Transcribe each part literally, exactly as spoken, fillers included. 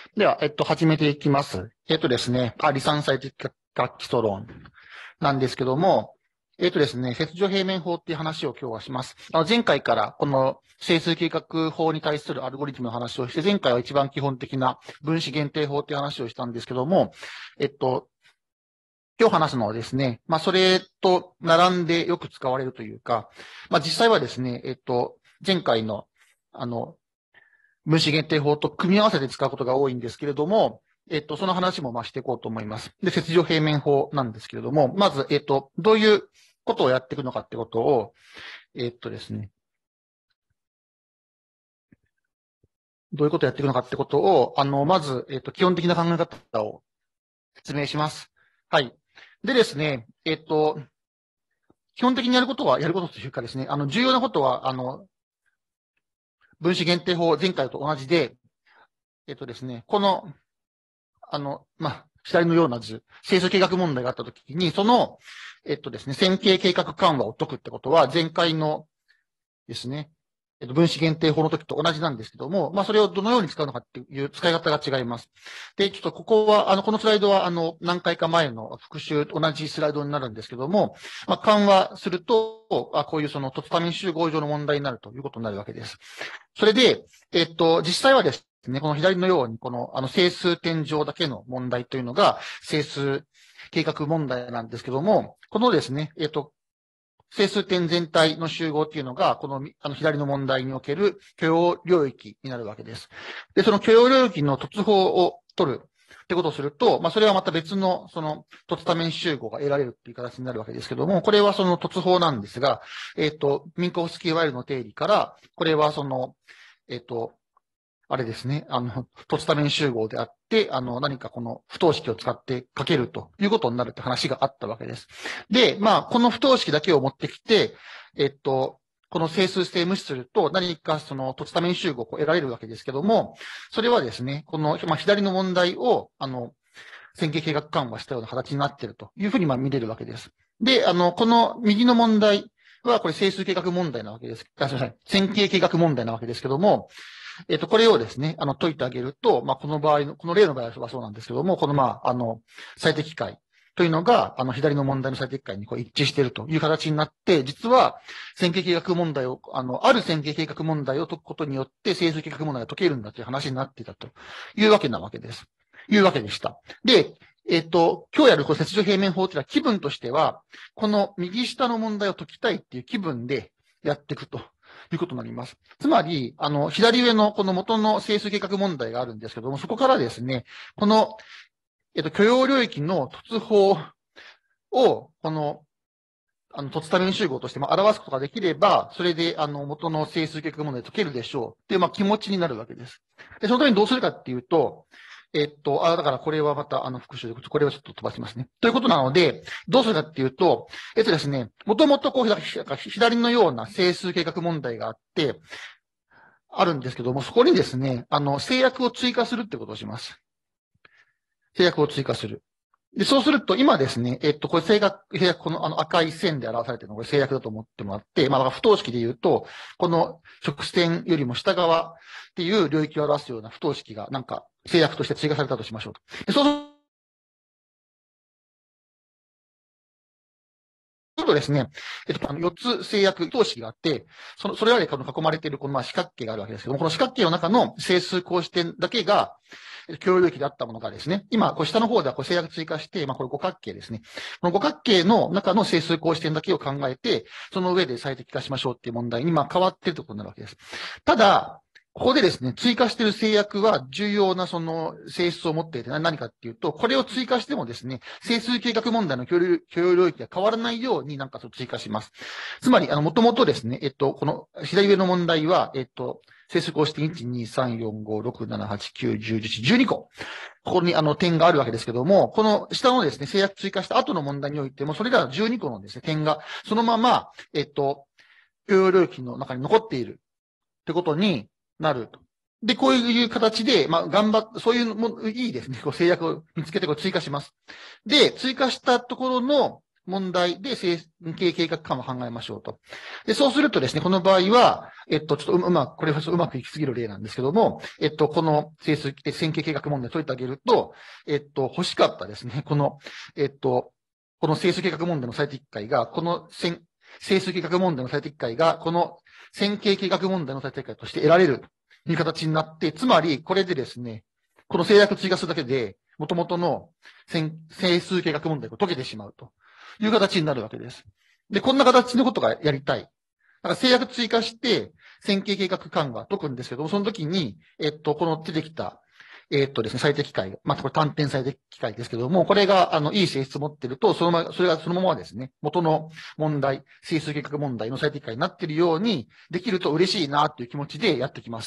では、えっと、始めていきます。えっとですね、あ、離散最適化基礎論なんですけども、えっとですね、切除平面法っていう話を今日はします。あの、前回からこの整数計画法に対するアルゴリズムの話をして、前回は一番基本的な分子限定法っていう話をしたんですけども、えっと、今日話すのはですね、まあ、それと並んでよく使われるというか、まあ、実際はですね、えっと、前回の、あの、分子限定法と組み合わせて使うことが多いんですけれども、えっと、その話もまあしていこうと思います。で、切除平面法なんですけれども、まず、えっと、どういうことをやっていくのかってことを、えっとですね、どういうことをやっていくのかってことを、あの、まず、えっと、基本的な考え方を説明します。はい。でですね、えっと、基本的にやることは、やることというかですね、あの、重要なことは、あの、分子限定法前回と同じで、えっとですね、この、あの、まあ、左のような図、整数計画問題があったときに、その、えっとですね、線形計画緩和を解くってことは、前回のですね、えっと、分子限定法の時と同じなんですけども、まあ、それをどのように使うのかっていう使い方が違います。で、ちょっとここは、あの、このスライドは、あの、何回か前の復習、同じスライドになるんですけども、まあ、緩和すると、あこういうその、凸多面集合上の問題になるということになるわけです。それで、えっと、実際はですね、この左のように、この、あの、整数点上だけの問題というのが、整数計画問題なんですけども、このですね、えっと、整数点全体の集合っていうのが、この、あの、左の問題における許容領域になるわけです。で、その許容領域の突法を取るってことをすると、まあ、それはまた別の、その、凸多面集合が得られるっていう形になるわけですけども、これはその突法なんですが、えっと、ミンコフスキーワイルの定理から、これはその、えっと、あれですね、あの、凸多面集合であって、あの、何かこの不等式を使って書けるということになるって話があったわけです。で、まあ、この不等式だけを持ってきて、えっと、この整数性無視すると何かその凸多面集合を得られるわけですけども、それはですね、この、まあ、左の問題を、あの、線形計画緩和したような形になっているというふうにまあ見れるわけです。で、あの、この右の問題は、これ整数計画問題なわけです。あ、すみません。線形計画問題なわけですけども、えっと、これをですね、あの、解いてあげると、まあ、この場合の、この例の場合はそうなんですけども、この、まあ、あの、最適解というのが、あの、左の問題の最適解にこう一致しているという形になって、実は、線形計画問題を、あの、ある線形計画問題を解くことによって、整数計画問題が解けるんだという話になっていたというわけなわけです。いうわけでした。で、えっと、今日やるこの切除平面法というのは気分としては、この右下の問題を解きたいっていう気分でやっていくということになります。つまり、あの、左上のこの元の整数計画問題があるんですけども、そこからですね、この、えっと、許容領域の突法を、この、あの、凸多面集合としてまあ表すことができれば、それで、あの、元の整数計画問題解けるでしょうっていう、まあ、気持ちになるわけです。で、そのためにどうするかっていうと、えっと、あ、だからこれはまた、あの、復習で、これをちょっと飛ばしますね。ということなので、どうするかっていうと、えっとですね、もともとこう、左のような整数計画問題があって、あるんですけども、そこにですね、あの、制約を追加するってことをします。制約を追加する。で、そうすると、今ですね、えっと、これ制約、制約、このあの赤い線で表されているのはこれ制約だと思ってもらって、まあ、不等式で言うと、この直線よりも下側っていう領域を表すような不等式が、なんか、制約として追加されたとしましょうと。でそうするとですね、えっと、あの、よっつ制約、不等式があって、その、それらで囲まれているこのまあ四角形があるわけですけども、この四角形の中の整数公式点だけが、共有域であったものがですね、今、こう下の方ではこう制約追加して、まあこれ五角形ですね。この五角形の中の整数公式点だけを考えて、その上で最適化しましょうっていう問題にまあ変わっているということになるわけです。ただ、ここでですね、追加している制約は重要なその性質を持っていて何かっていうと、これを追加してもですね、整数計画問題の共有、共有領域が変わらないようになんか追加します。つまり、あの、もともとですね、えっと、この左上の問題は、えっと、整数公式点いち、に、さん、よん、ご、ろく、なな、はち、きゅう、じゅう、じゅういち、じゅうにこ。ここにあの点があるわけですけども、この下のですね、制約追加した後の問題においても、それらじゅうにこのですね、点がそのまま、えっと、許容領域の中に残っているってことになると。で、こういう形で、まあ、頑張って、そういうも、いいですね、こう制約を見つけてこう追加します。で、追加したところの、 問題で整形計画緩和を考えましょうと。で、そうするとですね、この場合は、えっと、ちょっとうまく、これはうまくいきすぎる例なんですけども、えっと、この整数、線形計画問題を解いてあげると、えっと、欲しかったですね、この、えっと、この整数計画問題の最適解が、この線、整数計画問題の最適解が、この線形計画問題の最適解として得られるという形になって、つまり、これでですね、この制約追加するだけで、元々の整数計画問題が解けてしまうという形になるわけです。で、こんな形のことがやりたい。だから制約追加して、線形計画緩和解くんですけども、その時に、えっと、この出てきた、えっとですね、最適解。まあ、これ単点最適解ですけども、これが、あの、いい性質を持っていると、そのまま、それがそのままですね、元の問題、整数計画問題の最適解になっているようにできると嬉しいなという気持ちでやってきます。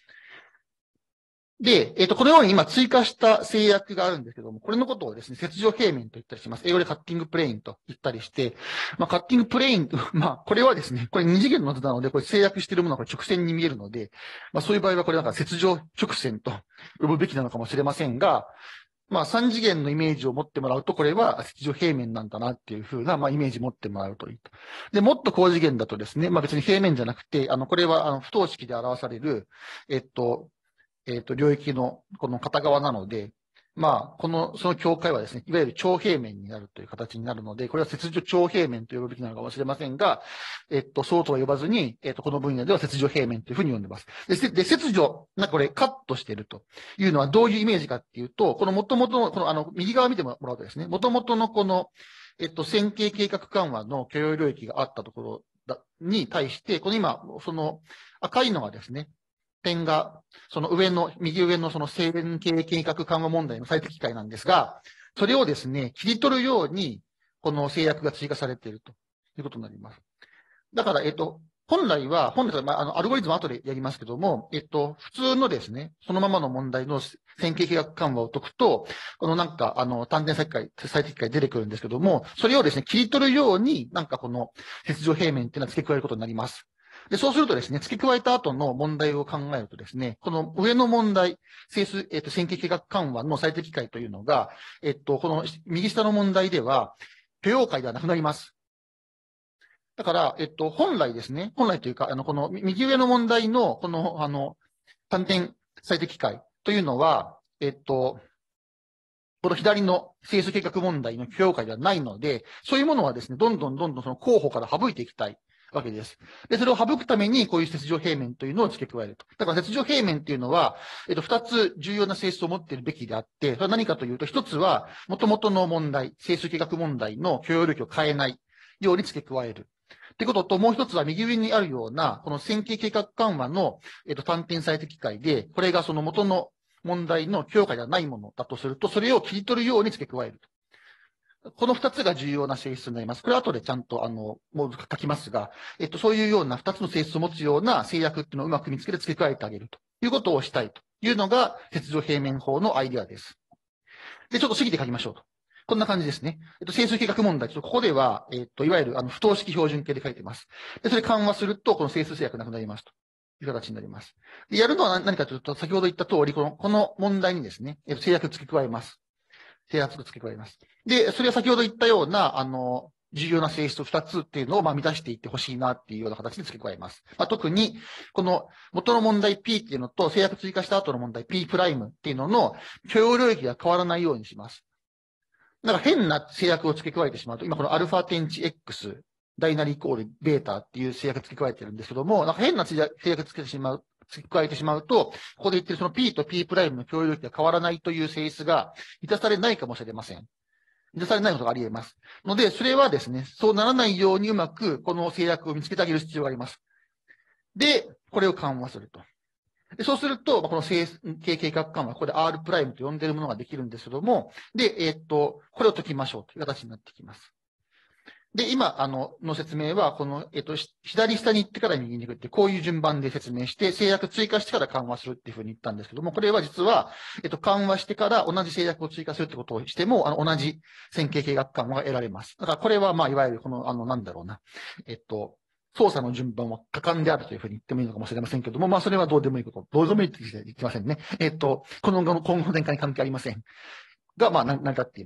で、えっと、このように今追加した制約があるんですけども、これのことをですね、切状平面と言ったりします。英語でカッティングプレインと言ったりして、まあ、カッティングプレイン、まあ、これはですね、これ二次元の図なので、これ制約しているものが直線に見えるので、まあ、そういう場合はこれなんか切状直線と呼ぶべきなのかもしれませんが、まあ、三次元のイメージを持ってもらうと、これは切状平面なんだなっていうふうな、まあ、イメージ持ってもらうといいと。で、もっと高次元だとですね、まあ、別に平面じゃなくて、あの、これは、あの、不等式で表される、えっと、えっと、領域のこの片側なので、まあ、この、その境界はですね、いわゆる長平面になるという形になるので、これは切状長平面と呼ぶべきなのかもしれませんが、えっと、そうとは呼ばずに、えっと、この分野では切状平面というふうに呼んでます。で、で切状、なんかこれカットしているというのはどういうイメージかっていうと、この元々の、この、あの、右側見てもらうとですね、元々のこの、えっと、線形計画緩和の許容領域があったところだに対して、この今、その赤いのがですね、点が、その上の、右上のその線形計画緩和問題の最適解なんですが、それをですね、切り取るように、この制約が追加されているということになります。だから、えっと、本来は、本来は、まあ、あの、アルゴリズムは後でやりますけども、えっと、普通のですね、そのままの問題の線形計画緩和を解くと、このなんか、あの、単点最適解、最適解出てくるんですけども、それをですね、切り取るように、なんかこの、切状平面っていうのは付け加えることになります。で、そうするとですね、付け加えた後の問題を考えるとですね、この上の問題、整数、えっと、線形計画緩和の最適解というのが、えっと、この右下の問題では、許容解ではなくなります。だから、えっと、本来ですね、本来というか、あの、この右上の問題の、この、あの、単点最適解というのは、えっと、この左の整数計画問題の許容解ではないので、そういうものはですね、どんどんどんどんその候補から省いていきたいわけです。で、それを省くために、こういう切状平面というのを付け加えると。だから切状平面っていうのは、えっと、二つ重要な性質を持っているべきであって、それは何かというと、一つは、元々の問題、整数計画問題の許容領域を変えないように付け加える。ってことと、もう一つは右上にあるような、この線形計画緩和の、えっと、単点最適解で、これがその元の問題の評価ではないものだとすると、それを切り取るように付け加えると。この二つが重要な性質になります。これは後でちゃんと、あの、もう書きますが、えっと、そういうような二つの性質を持つような制約っていうのをうまく見つけて付け加えてあげるということをしたいというのが、切状平面法のアイデアです。で、ちょっと過ぎて書きましょうと。こんな感じですね。えっと、整数計画問題。ちょっとここでは、えっと、いわゆる、あの、不等式標準形で書いてます。で、それ緩和すると、この整数制約なくなりますという形になります。で、やるのは何かというと、先ほど言った通り、この、この問題にですね、えっと、制約付け加えます。制約付け加えます。で、それは先ほど言ったような、あの、重要な性質二つっていうのを、まあ、満たしていってほしいなっていうような形で付け加えます。まあ、特に、この元の問題 P っていうのと制約追加した後の問題 P' っていうのの許容領域が変わらないようにします。なんか変な制約を付け加えてしまうと、今このアルファ点値 X、大なりイコールベータっていう制約付け加えてるんですけども、なんか変な制約付けてしまう、付け加えてしまうと、ここで言ってるその P と P' の共有領域が変わらないという性質が満たされないかもしれません。満たされないことがあり得ます。ので、それはですね、そうならないようにうまくこの制約を見つけてあげる必要があります。で、これを緩和すると。でそうすると、この整形計画緩和、ここで R' と呼んでいるものができるんですけども、で、えー、っと、これを解きましょうという形になってきます。で、今、あの、の説明は、この、えっと、左下に行ってから右に行くって、こういう順番で説明して、制約追加してから緩和するっていうふうに言ったんですけども、これは実は、えっと、緩和してから同じ制約を追加するってことをしても、あの、同じ線形計画緩和が得られます。だから、これは、まあ、いわゆる、この、あの、なんだろうな、えっと、操作の順番は果敢であるというふうに言ってもいいのかもしれませんけども、まあ、それはどうでもいいこと、どうでもいいって言ってませんね。えっと、この今後の展開に関係ありません。が、まあ、成り立っています。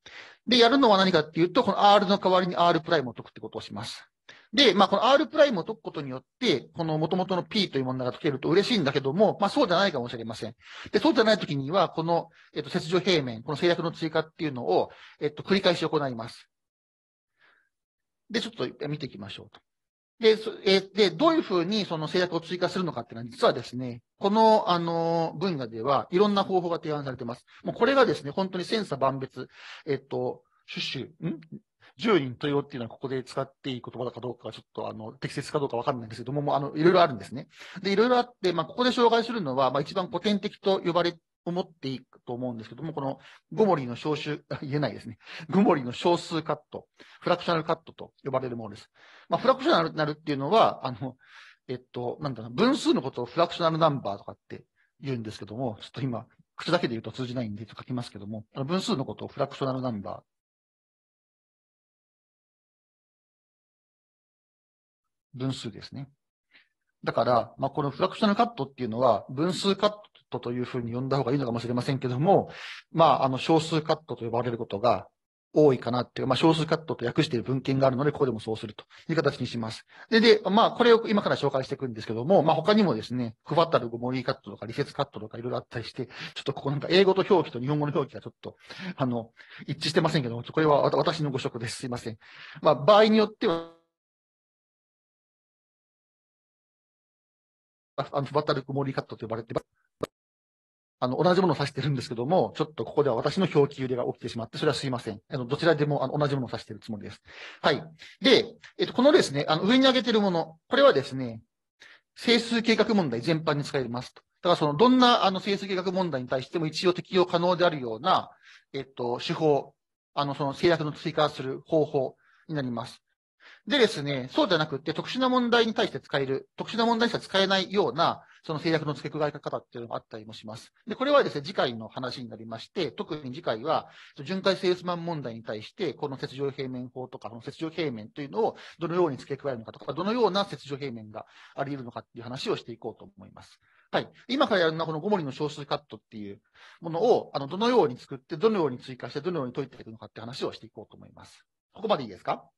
で、やるのは何かっていうと、この R の代わりに R プライムを解くってことをします。で、まあ、この R プライムを解くことによって、この元々の P という問題が解けると嬉しいんだけども、まあ、そうじゃないかもしれません。で、そうじゃないときには、この、えっと、切除平面、この制約の追加っていうのを、えっと、繰り返し行います。で、ちょっと見ていきましょうと。で、えで、どういうふうにその制約を追加するのかっていうのは、実はですね、この、あの、分野ではいろんな方法が提案されています。もうこれがですね、本当に千差万別、えっと、種々、ん十人十用っていうのはここで使っていい言葉だかどうかはちょっとあの、適切かどうかわかんないんですけども、もうあの、いろいろあるんですね。で、いろいろあって、まあ、ここで紹介するのは、まあ、一番古典的と呼ばれ、思っていいと思うんですけども、このゴモリの小数、言えないですね。ゴモリの小数カット、フラクショナルカットと呼ばれるものです。まあ、フラクショナルになるっていうのは、あの、えっと、なんだろう、分数のことをフラクショナルナンバーとかって言うんですけども、ちょっと今、口だけで言うと通じないんで、書きますけども、あの分数のことをフラクショナルナンバー、分数ですね。だから、まあ、このフラクショナルカットっていうのは、分数カットというふうに呼んだ方がいいのかもしれませんけども、まあ、あの、小数カットと呼ばれることが多いかなっていう、まあ、小数カットと訳している文献があるので、ここでもそうするという形にします。で、で、まあ、これを今から紹介していくんですけども、まあ、他にもですね、クバタルゴモリーカットとか、リセツカットとかいろいろあったりして、ちょっとここなんか英語と表記と日本語の表記がちょっと、あの、一致してませんけども、これは私の誤植です。すいません。まあ、場合によっては、あの、クバタルゴモリーカットと呼ばれて、あの、同じものを指してるんですけども、ちょっとここでは私の表記揺れが起きてしまって、それはすいません。あの、どちらでもあの同じものを指しているつもりです。はい。で、えっと、このですね、あの、上に挙げているもの、これはですね、整数計画問題全般に使えますと。だからその、どんなあの整数計画問題に対しても一応適用可能であるような、えっと、手法、あの、その制約の追加する方法になります。でですね、そうじゃなくって特殊な問題に対して使える、特殊な問題にしか使えないような、その制約の付け加え方っていうのがあったりもします。で、これはですね、次回の話になりまして、特に次回は、巡回セールスマン問題に対して、この切状平面法とか、この切状平面というのをどのように付け加えるのかとか、どのような切状平面があり得るのかっていう話をしていこうと思います。はい。今からやるのは、このゴモリの小数カットっていうものを、あの、どのように作って、どのように追加して、どのように解いていくのかって話をしていこうと思います。ここまでいいですか？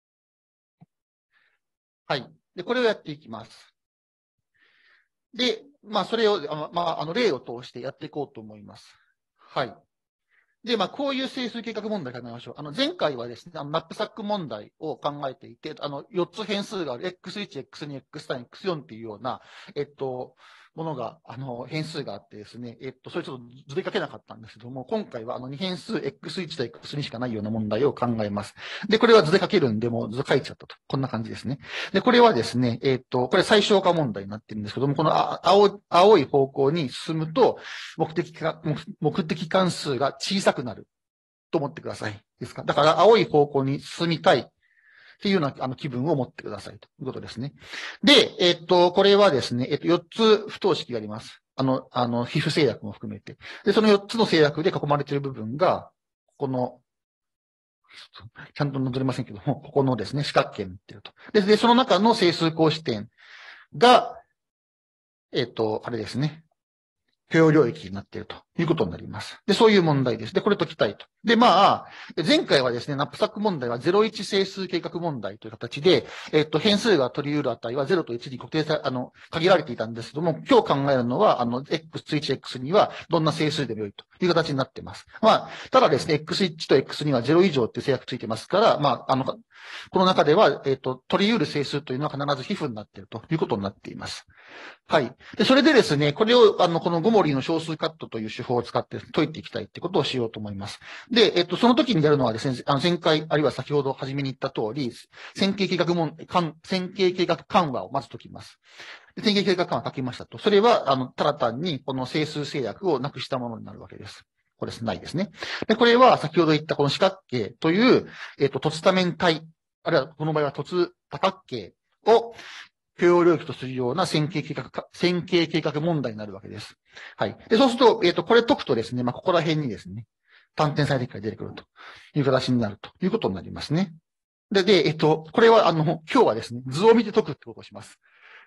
はい。で、これをやっていきます。で、まあ、それを、あまあ、あの、例を通してやっていこうと思います。はい。で、まあ、こういう整数計画問題考えましょう。あの、前回はですね、あのナップサック問題を考えていて、あの、よっつ変数がある エックスワン、エックスツー、エックススリー、エックスフォー っていうような、えっと、ものが、あの、変数があってですね、えっと、それちょっと図で書けなかったんですけども、今回はあの、に変数 エックスワン と エックススリー しかないような問題を考えます。で、これは図で書けるんで、もう図書いちゃったと。こんな感じですね。で、これはですね、えっと、これ最小化問題になってるんですけども、このあ青青い方向に進むと、目的か、目目的関数が小さくなる。と思ってください。ですか。だから、青い方向に進みたいっていうような、あの、気分を持ってくださいということですね。で、えっと、これはですね、えっと、よっつ不等式があります。あの、あの、皮膚制約も含めて。で、そのよっつの制約で囲まれている部分が、ここの、ちゃんと戻れませんけども、ここのですね、四角形になっていると。で、でその中の整数項視点が、えっと、あれですね。許容領域になっているということになります。で、そういう問題です。で、これ解きたいと。で、まあ、前回はですね、ナップサック問題はゼロイチ整数計画問題という形で、えっと、変数が取り得る値はゼロといちに固定さ、あの、限られていたんですけども、今日考えるのは、あの、エックスワン、エックスツー はどんな整数でも良いという形になっています。まあ、ただですね、エックスワン と エックスツー はゼロ以上っていう制約ついてますから、まあ、あの、この中では、えっと、取り得る整数というのは必ず皮膚になっているということになっています。はい。で、それでですね、これを、あの、このゴモリの小数カットという手法を使って解いていきたいってことをしようと思います。で、えっと、その時にやるのはですね、あの、前回、あるいは先ほど初めに言った通り、線形計画問、線形計画緩和をまず解きます。で線形計画緩和書きましたと。それは、あの、ただ単にこの整数制約をなくしたものになるわけです。これないですね。で、これは先ほど言ったこの四角形という、えっと、凸多面体、あるいはこの場合は凸多角形を、許容領域とするような線形計画、線形計画問題になるわけです。はい。で、そうすると、えっと、これ解くとですね、まあ、ここら辺にですね、単点最適化が出てくるという形になるということになりますね。で、で、えっと、これは、あの、今日はですね、図を見て解くってことをします。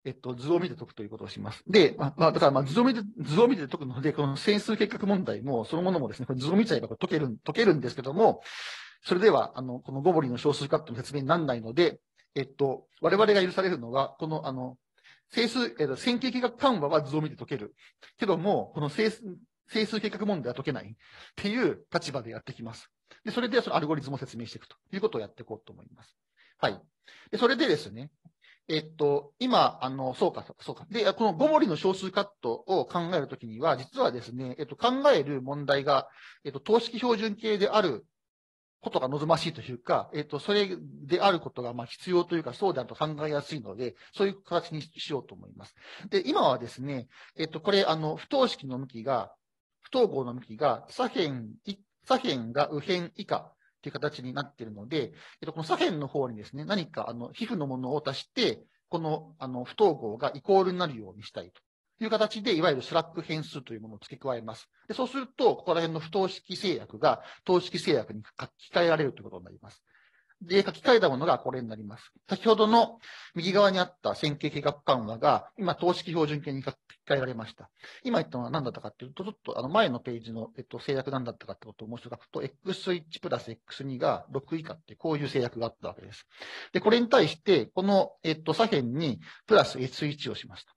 えっと、図を見て解くということをします。で、まあ、まあ、だから、まあ、図を見て、図を見て解くので、この整数結核問題も、そのものもですね、これ図を見ちゃえば解ける、解けるんですけども、それでは、あの、このゴボリの小数カットの説明にならないので、えっと、我々が許されるのは、この、あの、整数、えっと、線形計画緩和は図を見て解ける。けども、この整数、整数計画問題は解けないっていう立場でやってきます。で、それでそのアルゴリズムを説明していくということをやっていこうと思います。はい。で、それでですね、えっと、今、あの、そうか、そうか。で、このゴモリの小数カットを考えるときには、実はですね、えっと、考える問題が、えっと、等式標準形であることが望ましいというか、えっと、それであることが、まあ、必要というか、そうであると考えやすいので、そういう形にしようと思います。で、今はですね、えっと、これ、あの、不等式の向きが、不等号の向きが、左辺、左辺が右辺以下、という形になっているので、えっと、この左辺の方にですね、何かあの皮膚のものを足して、このあの不等号がイコールになるようにしたいという形で、いわゆるスラック変数というものを付け加えます。でそうすると、ここら辺の不等式制約が等式制約に書き換えられるということになります。で、書き換えたものがこれになります。先ほどの右側にあった線形計画緩和が、今、等式標準形に書き換えられました。今言ったのは何だったかっていうと、ちょっとあの前のページの、えっと、制約何だったかってことをもう一度書くと、エックスワン プラス エックスツー がろく以下ってこういう制約があったわけです。で、これに対して、この、えっと、左辺にプラス エスワン をしました。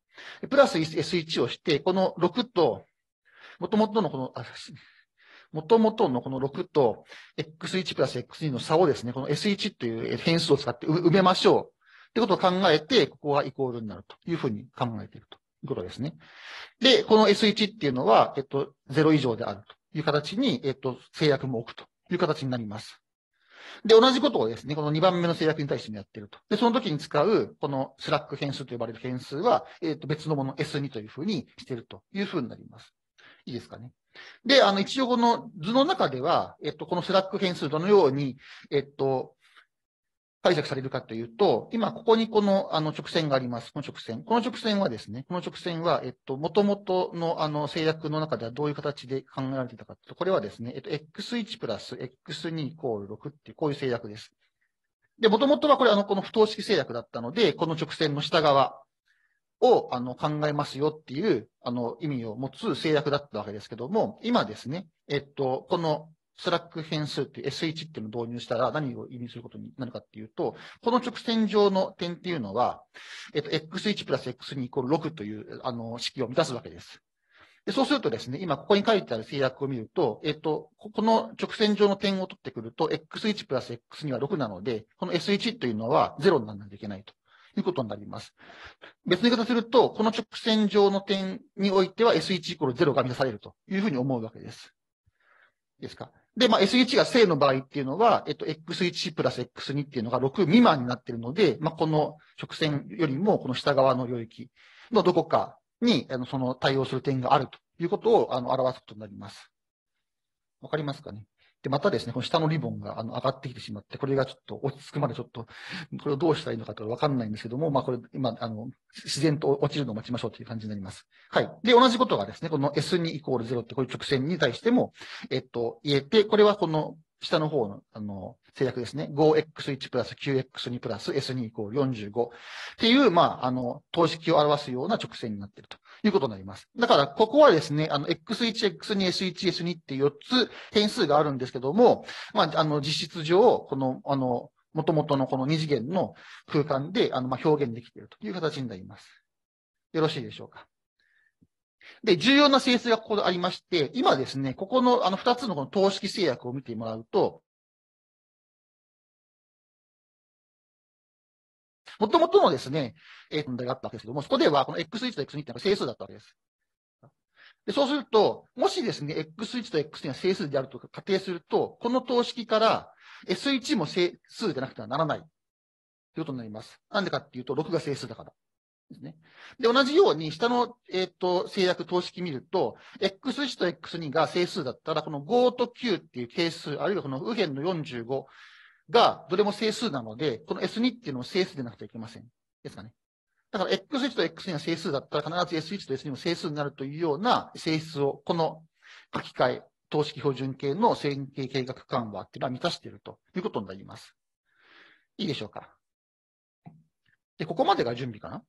プラス エスワン をして、このろくと、もともとのこの、あもともとのこのろくと エックスワン プラス エックスツー の差をですね、この エスワン という変数を使って埋めましょう。ってことを考えて、ここがイコールになるというふうに考えているということですね。で、この エスワン っていうのは、えっと、ゼロ以上であるという形に、えっと、制約も置くという形になります。で、同じことをですね、このにばんめの制約に対してもやっていると。で、その時に使う、このスラック変数と呼ばれる変数は、えっと、別のもの エスツー というふうにしているというふうになります。いいですかね。で、あの、一応この図の中では、えっと、このスラック変数どのように、えっと、解釈されるかというと、今ここにこの、あの、直線があります。この直線。この直線はですね、この直線は、えっと、元々の、あの、制約の中ではどういう形で考えられていたかというと、これはですね、えっと、エックスワン プラス エックスツー イコールろくっていう、こういう制約です。で、元々はこれ、あの、この不等式制約だったので、この直線の下側をあの考えますよっていうあの意味を持つ制約だったわけですけども、今ですね、えっと、このスラック変数っていう エスワン っていうのを導入したら何を意味することになるかっていうと、この直線上の点っていうのは、えっと、エックスワン プラス エックスツー イコールろくというあの式を満たすわけです。でそうするとですね、今ここに書いてある制約を見ると、えっと、この直線上の点を取ってくると、エックスワン プラス エックスツー はろくなので、この エスワン というのはゼロにならないといけないということになります。別の言い方すると、この直線上の点においては エスワン イコールゼロが満たされるというふうに思うわけです。ですか。で、まあ、エスワン が正の場合っていうのは、えっと、エックスワン プラス エックスツー っていうのがろく未満になっているので、まあ、この直線よりもこの下側の領域のどこかに、あの、その対応する点があるということを、あの、表すことになります。わかりますかね。で、またですね、この下のリボンがあの上がってきてしまって、これがちょっと落ち着くまでちょっと、これをどうしたらいいのかとわかんないんですけども、まあこれ、今、あの、自然と落ちるのを待ちましょうという感じになります。はい。で、同じことがですね、この エスツー イコールゼロってこういう直線に対しても、えっと、言えて、これはこの下の方の、あの、制約ですね。ごエックスワン プラス きゅうエックスツー プラス エスツー イコールよんじゅうごっていう、まあ、あの、等式を表すような直線になっているということになります。だから、ここはですね、あの、エックスワン、エックスツー、エスワン、エスツー っていうよっつ変数があるんですけども、まあ、あの、実質上、この、あの、元々のこの二次元の空間で、あの、まあ、表現できているという形になります。よろしいでしょうか。で、重要な整数がここでありまして、今ですね、ここの、あの、二つのこの等式制約を見てもらうと、もともとのですね、えー、問題があったわけですけども、そこではこの エックスワン と エックスツー っていうのが整数だったわけです。でそうすると、もしですね、エックスワン と エックスツー が整数であると仮定すると、この等式から エスワン も整数でなくてはならないということになります。なんでかっていうと、ろくが整数だからですね。で、同じように、下の、えっと、制約等式見ると、エックスワン と エックスツー が整数だったら、このごときゅうっていう係数、あるいはこの右辺のよんじゅうごがどれも整数なので、この エスツー っていうのも整数でなくてはいけません。ですかね。だから エックスワン と エックスツー が整数だったら必ず エスワン と エスツー も整数になるというような性質を、この書き換え、等式標準形の線形計画緩和っていうのは満たしているということになります。いいでしょうか。で、ここまでが準備かな。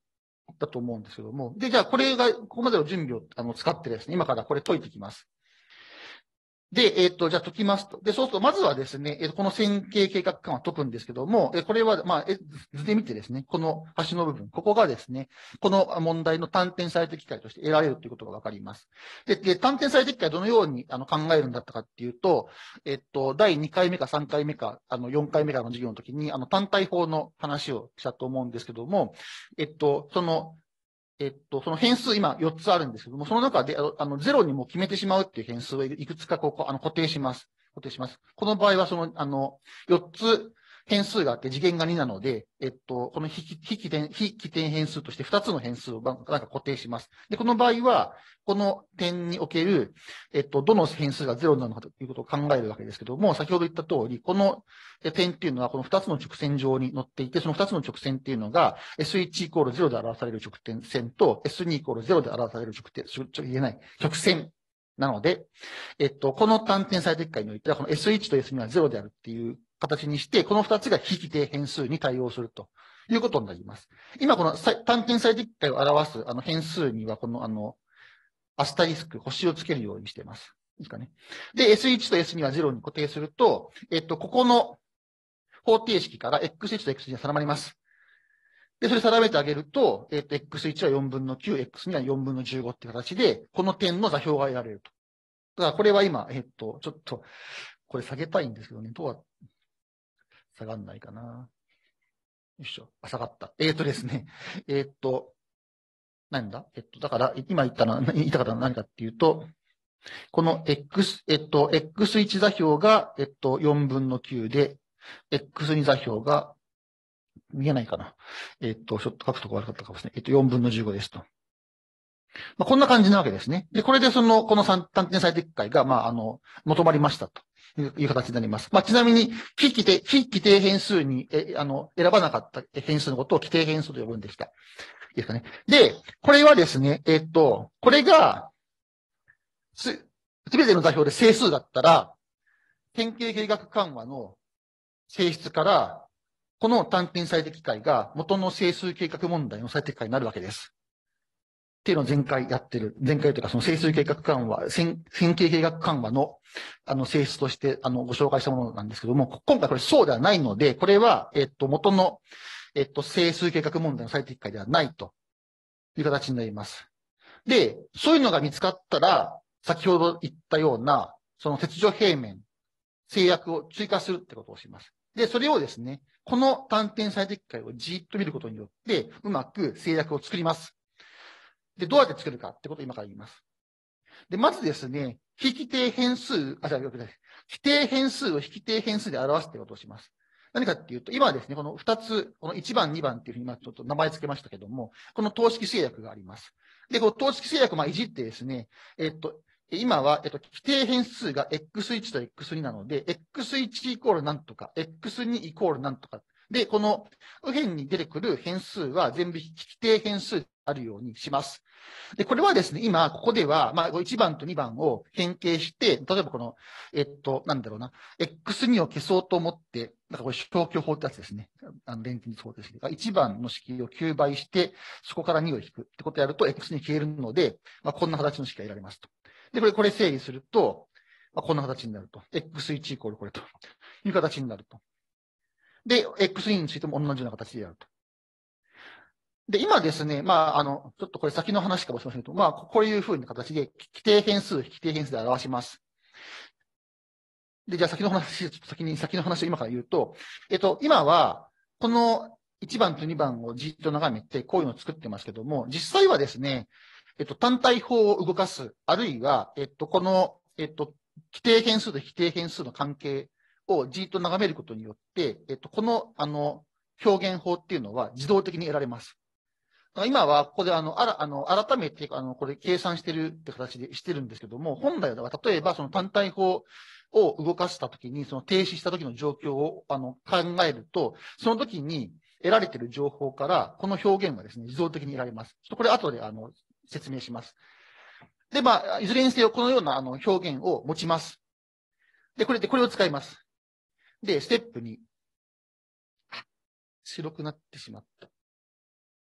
だと思うんですけども。で、じゃあこれが、ここまでの準備をあの使ってですね、今からこれ解いていきます。で、えっ、と、じゃあ解きますと。で、そうすると、まずはですね、えー、この線形計画感は解くんですけども、えー、これは、まあ、え図で見てですね、この端の部分、ここがですね、この問題の単点最適解として得られるということがわかります。で、で単点最適解はどのようにあの考えるんだったかっていうと、えっと、だいにかいめかさんかいめか、あの、よんかいめかの授業の時に、あの、単体法の話をしたと思うんですけども、えっと、その、えっと、その変数今よっつあるんですけども、その中で、あの、ゼロにも決めてしまうっていう変数をいくつかここ、あの、固定します。固定します。この場合は、その、あの、よっつ変数があって次元がになので、えっと、この非起点、非起点変数としてふたつの変数をなんか固定します。で、この場合は、この点における、えっと、どの変数がゼロなのかということを考えるわけですけども、先ほど言った通り、この点っていうのはこのふたつの直線上に乗っていて、そのふたつの直線っていうのが エスいち イコールゼロで表される直点線と エスに イコールゼロで表される直点、ちょ、ちょ、言えない、直線なので、えっと、この単点最適解においては、この エスいち と エスに はゼロであるっていう形にして、このふたつが非規定変数に対応するということになります。今、この単点最適解を表すあの変数には、この、あの、アスタリスク、星をつけるようにしています。いいですかね。で、エスいち と エスに はゼロに固定すると、えっと、ここの方程式から エックスいち と エックスに は定まります。で、それ定めてあげると、えっと、エックスいち はよんぶんのきゅう、エックスに はよんぶんのじゅうごっていう形で、この点の座標が得られると。だからこれは今、えっと、ちょっと、これ下げたいんですけどね、どうは下がんないかな。よいしょ。あ、下がった。えっとですね、えっと、何だえっと、だから、今言ったのは、言いたかったのは何かっていうと、この X、えっと、エックスいち 座標が、えっと、よんぶんのきゅうで、エックスに 座標が、見えないかな。えっと、ちょっと書くとこ悪かったかもしれない。えっと、よんぶんのじゅうごですと。まあ、こんな感じなわけですね。で、これでその、この単点最適解が、まあ、あの、求まりましたという形になります。まあ、ちなみに、非規定、非規定変数に、え、あの、選ばなかった変数のことを規定変数と呼ぶんでした。いいですかね。で、これはですね、えっと、これが、す、すべての座標で整数だったら、典型計画緩和の性質から、この単点最適解が元の整数計画問題の最適解になるわけです。っていうのを前回やってる、前回というかその整数計画緩和、線形計画緩和のあの性質としてあのご紹介したものなんですけども、今回これそうではないので、これは、えっと、元の、えっと、整数計画問題の最適解ではないという形になります。で、そういうのが見つかったら、先ほど言ったような、その切除平面、制約を追加するってことをします。で、それをですね、この単点最適解をじっと見ることによって、うまく制約を作ります。で、どうやって作るかってことを今から言います。で、まずですね、非規定変数、あ、じゃあ、よくない。規定変数を非規定変数で表すってことをします。何かっていうと、今はですね、このふたつ、このいちばん、にばんっていうふうに今ちょっと名前付けましたけども、この等式制約があります。で、この等式制約をまあいじってですね、えっと、今は、えっと、規定変数が エックスいち と エックスに なので、エックスいち イコールなんとか、エックスに イコールなんとか。で、この右辺に出てくる変数は全部規定変数であるようにします。で、これはですね、今、ここでは、まあ、いちばんとにばんを変形して、例えばこの、えっと、なんだろうな、エックスに を消そうと思って、なんかこれ消去法ってやつですね。あの、錬金術法ですが、いちばんの式をきゅうばいして、そこからにを引くってことをやると、エックスに 消えるので、まあ、こんな形の式が得られますと。で、これ、これ整理すると、まあ、こんな形になると。エックスいち イコールこれという形になると。で、エックスに についても同じような形でやると。で、今ですね、まあ、あの、ちょっとこれ先の話かもしれませんけど、まあ、こういうふうな形で、規定変数、非規定変数で表します。で、じゃあ先の話、ちょっと先に、先の話を今から言うと、えっと、今は、このいちばんとにばんをじっと眺めて、こういうのを作ってますけども、実際はですね、えっと、単体法を動かす、あるいは、えっと、この、えっと、規定変数と非規定変数の関係をじっと眺めることによって、えっと、この、あの、表現法っていうのは自動的に得られます。今は、ここであの、あら、あの、改めて、あの、これ計算してるって形でしてるんですけども、本来は、例えば、その単体法を動かしたときに、その停止したときの状況を、あの、考えると、その時に得られている情報から、この表現がですね、自動的に得られます。ちょっとこれ後で、あの、説明します。で、まあ、いずれにせよ、このような、あの、表現を持ちます。で、これで、これを使います。で、ステップに、白くなってしまった。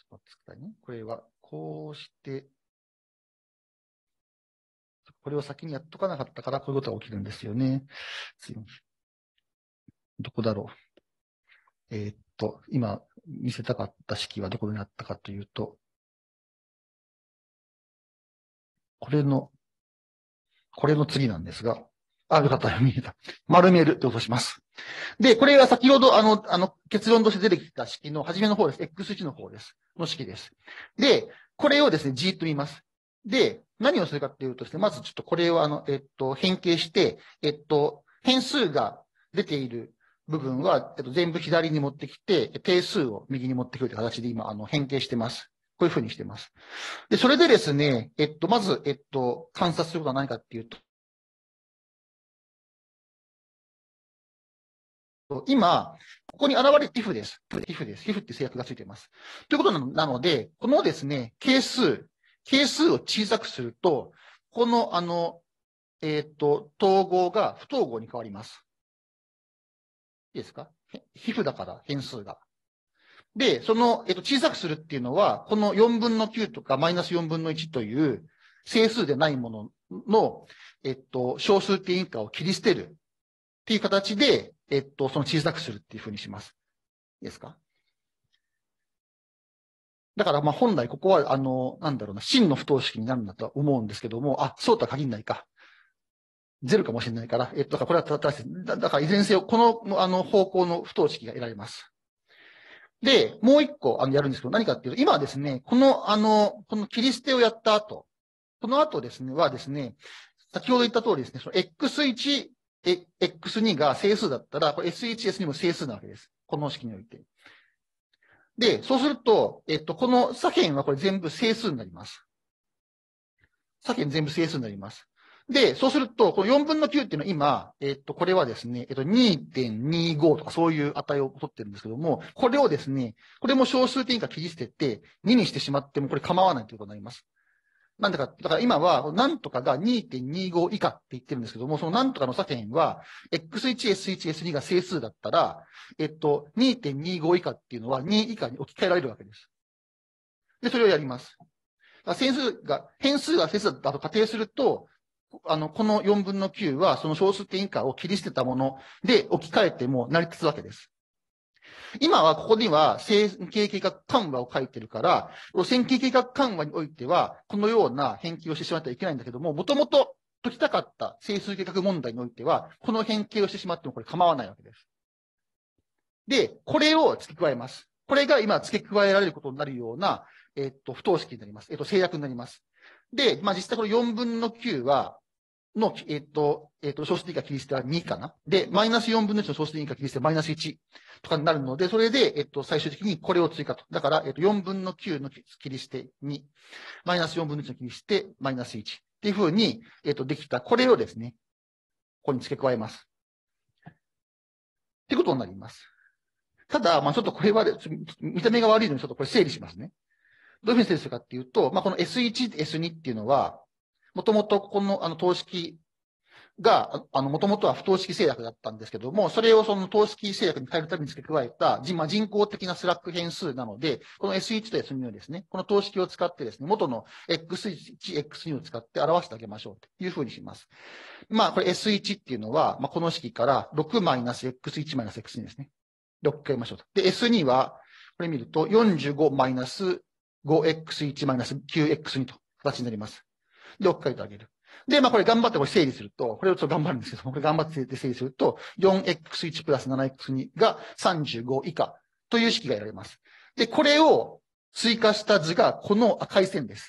と待ってくださいね。これは、こうして、これを先にやっとかなかったから、こういうことが起きるんですよね。すいません。どこだろう。えー、っと、今見せたかった式はどこにあったかというと、これの、これの次なんですが、あ、よかった、見えた。丸めるってことします。で、これが先ほど、あの、あの、結論として出てきた式の初めの方です。エックスいち の方です。の式です。で、これをですね、じーっと見ます。で、何をするかっていうとですね、まずちょっとこれをあの、えっと、変形して、えっと、変数が出ている部分は、えっと、全部左に持ってきて、定数を右に持ってくるという形で今、あの、変形してます。こういうふうにしてます。で、それでですね、えっと、まず、えっと、観察することは何かっていうと、今、ここに現れる if です。if です。if って制約がついています。ということなので、このですね、係数、係数を小さくすると、この、あの、えっと、統合が不統合に変わります。いいですか？ if だから変数が。で、その、えっと、小さくするっていうのは、このよんぶんのきゅうとかマイナスよんぶんのいちという整数でないものの、えっと、小数点以下を切り捨てるっていう形で、えっと、その小さくするっていうふうにします。いいですか？だから、まあ、本来ここは、あの、なんだろうな、真の不等式になるんだとは思うんですけども、あ、そうとは限らないか。ゼロかもしれないから、えっと、だからこれは正しい。だだから、いずれにせよ、この、あの、方向の不等式が得られます。で、もう一個、あの、やるんですけど、何かっていうと、今はですね、この、あの、この切り捨てをやった後、この後ですね、はですね、先ほど言った通りですね、その エックスいち、エックスに が整数だったら、これ エスいち、エスに も整数なわけです。この式において。で、そうすると、えっと、この左辺はこれ全部整数になります。左辺全部整数になります。で、そうすると、このよんぶんのきゅうっていうのは今、えっと、これはですね、えっと、にてんにご とかそういう値を取ってるんですけども、これをですね、これも小数点以下切り捨てて、ににしてしまってもこれ構わないということになります。なんだか、だから今は、なんとかが にてんにご 以下って言ってるんですけども、そのなんとかの左辺は、エックスいち、エスいち、エスに が整数だったら、えっと、にてんにご 以下っていうのはに以下に置き換えられるわけです。で、それをやります。変数が、変数が整数だと仮定すると、あの、このよんぶんのきゅうは、その小数点以下を切り捨てたもので置き換えても成り立つわけです。今はここには線形計画緩和を書いてるから、線形計画緩和においては、このような変形をしてしまってはいけないんだけども、もともと解きたかった整数計画問題においては、この変形をしてしまってもこれ構わないわけです。で、これを付け加えます。これが今付け加えられることになるような、えっと、不等式になります。えっと、制約になります。で、まあ、実際このよんぶんのきゅうは、の、えっと、えっと、小数点以下切り捨てはにかな。で、マイナスよんぶんのいちの小数点以下切り捨てはマイナスいちとかになるので、それで、えっと、最終的にこれを追加と。だから、えっと、よんぶんのきゅうの切り捨てに、マイナスよんぶんのいちの切り捨て、マイナスいち。っていうふうに、えっと、できた、これをですね、ここに付け加えます。ってことになります。ただ、まあちょっとこれは、見た目が悪いので、ちょっとこれ整理しますね。どういうふうに整理するかっていうと、まあこの エスいち、エスに っていうのは、もともとこの、あの、等式が、あの、もともとは不等式制約だったんですけども、それをその等式制約に変えるために付け加えた、まあ、人工的なスラック変数なので、この エスいち と エスに をですね、この等式を使ってですね、元の エックスいち、エックスに を使って表してあげましょうというふうにします。まあ、これ エスいち っていうのは、まあ、この式から ろくマイナスエックスいち マイナスエックスに ですね。で、置き換えましょうと。で、エスに は、これ見ると よんじゅうごマイナスごエックスいち マイナス きゅうエックスに と形になります。で、置き換えてあげる。で、まあこれ頑張ってこれ整理すると、これをちょっと頑張るんですけども、これ頑張って整理すると、よんエックスいち プラス ななエックスに がさんじゅうご以下という式が得られます。で、これを追加した図がこの赤い線です。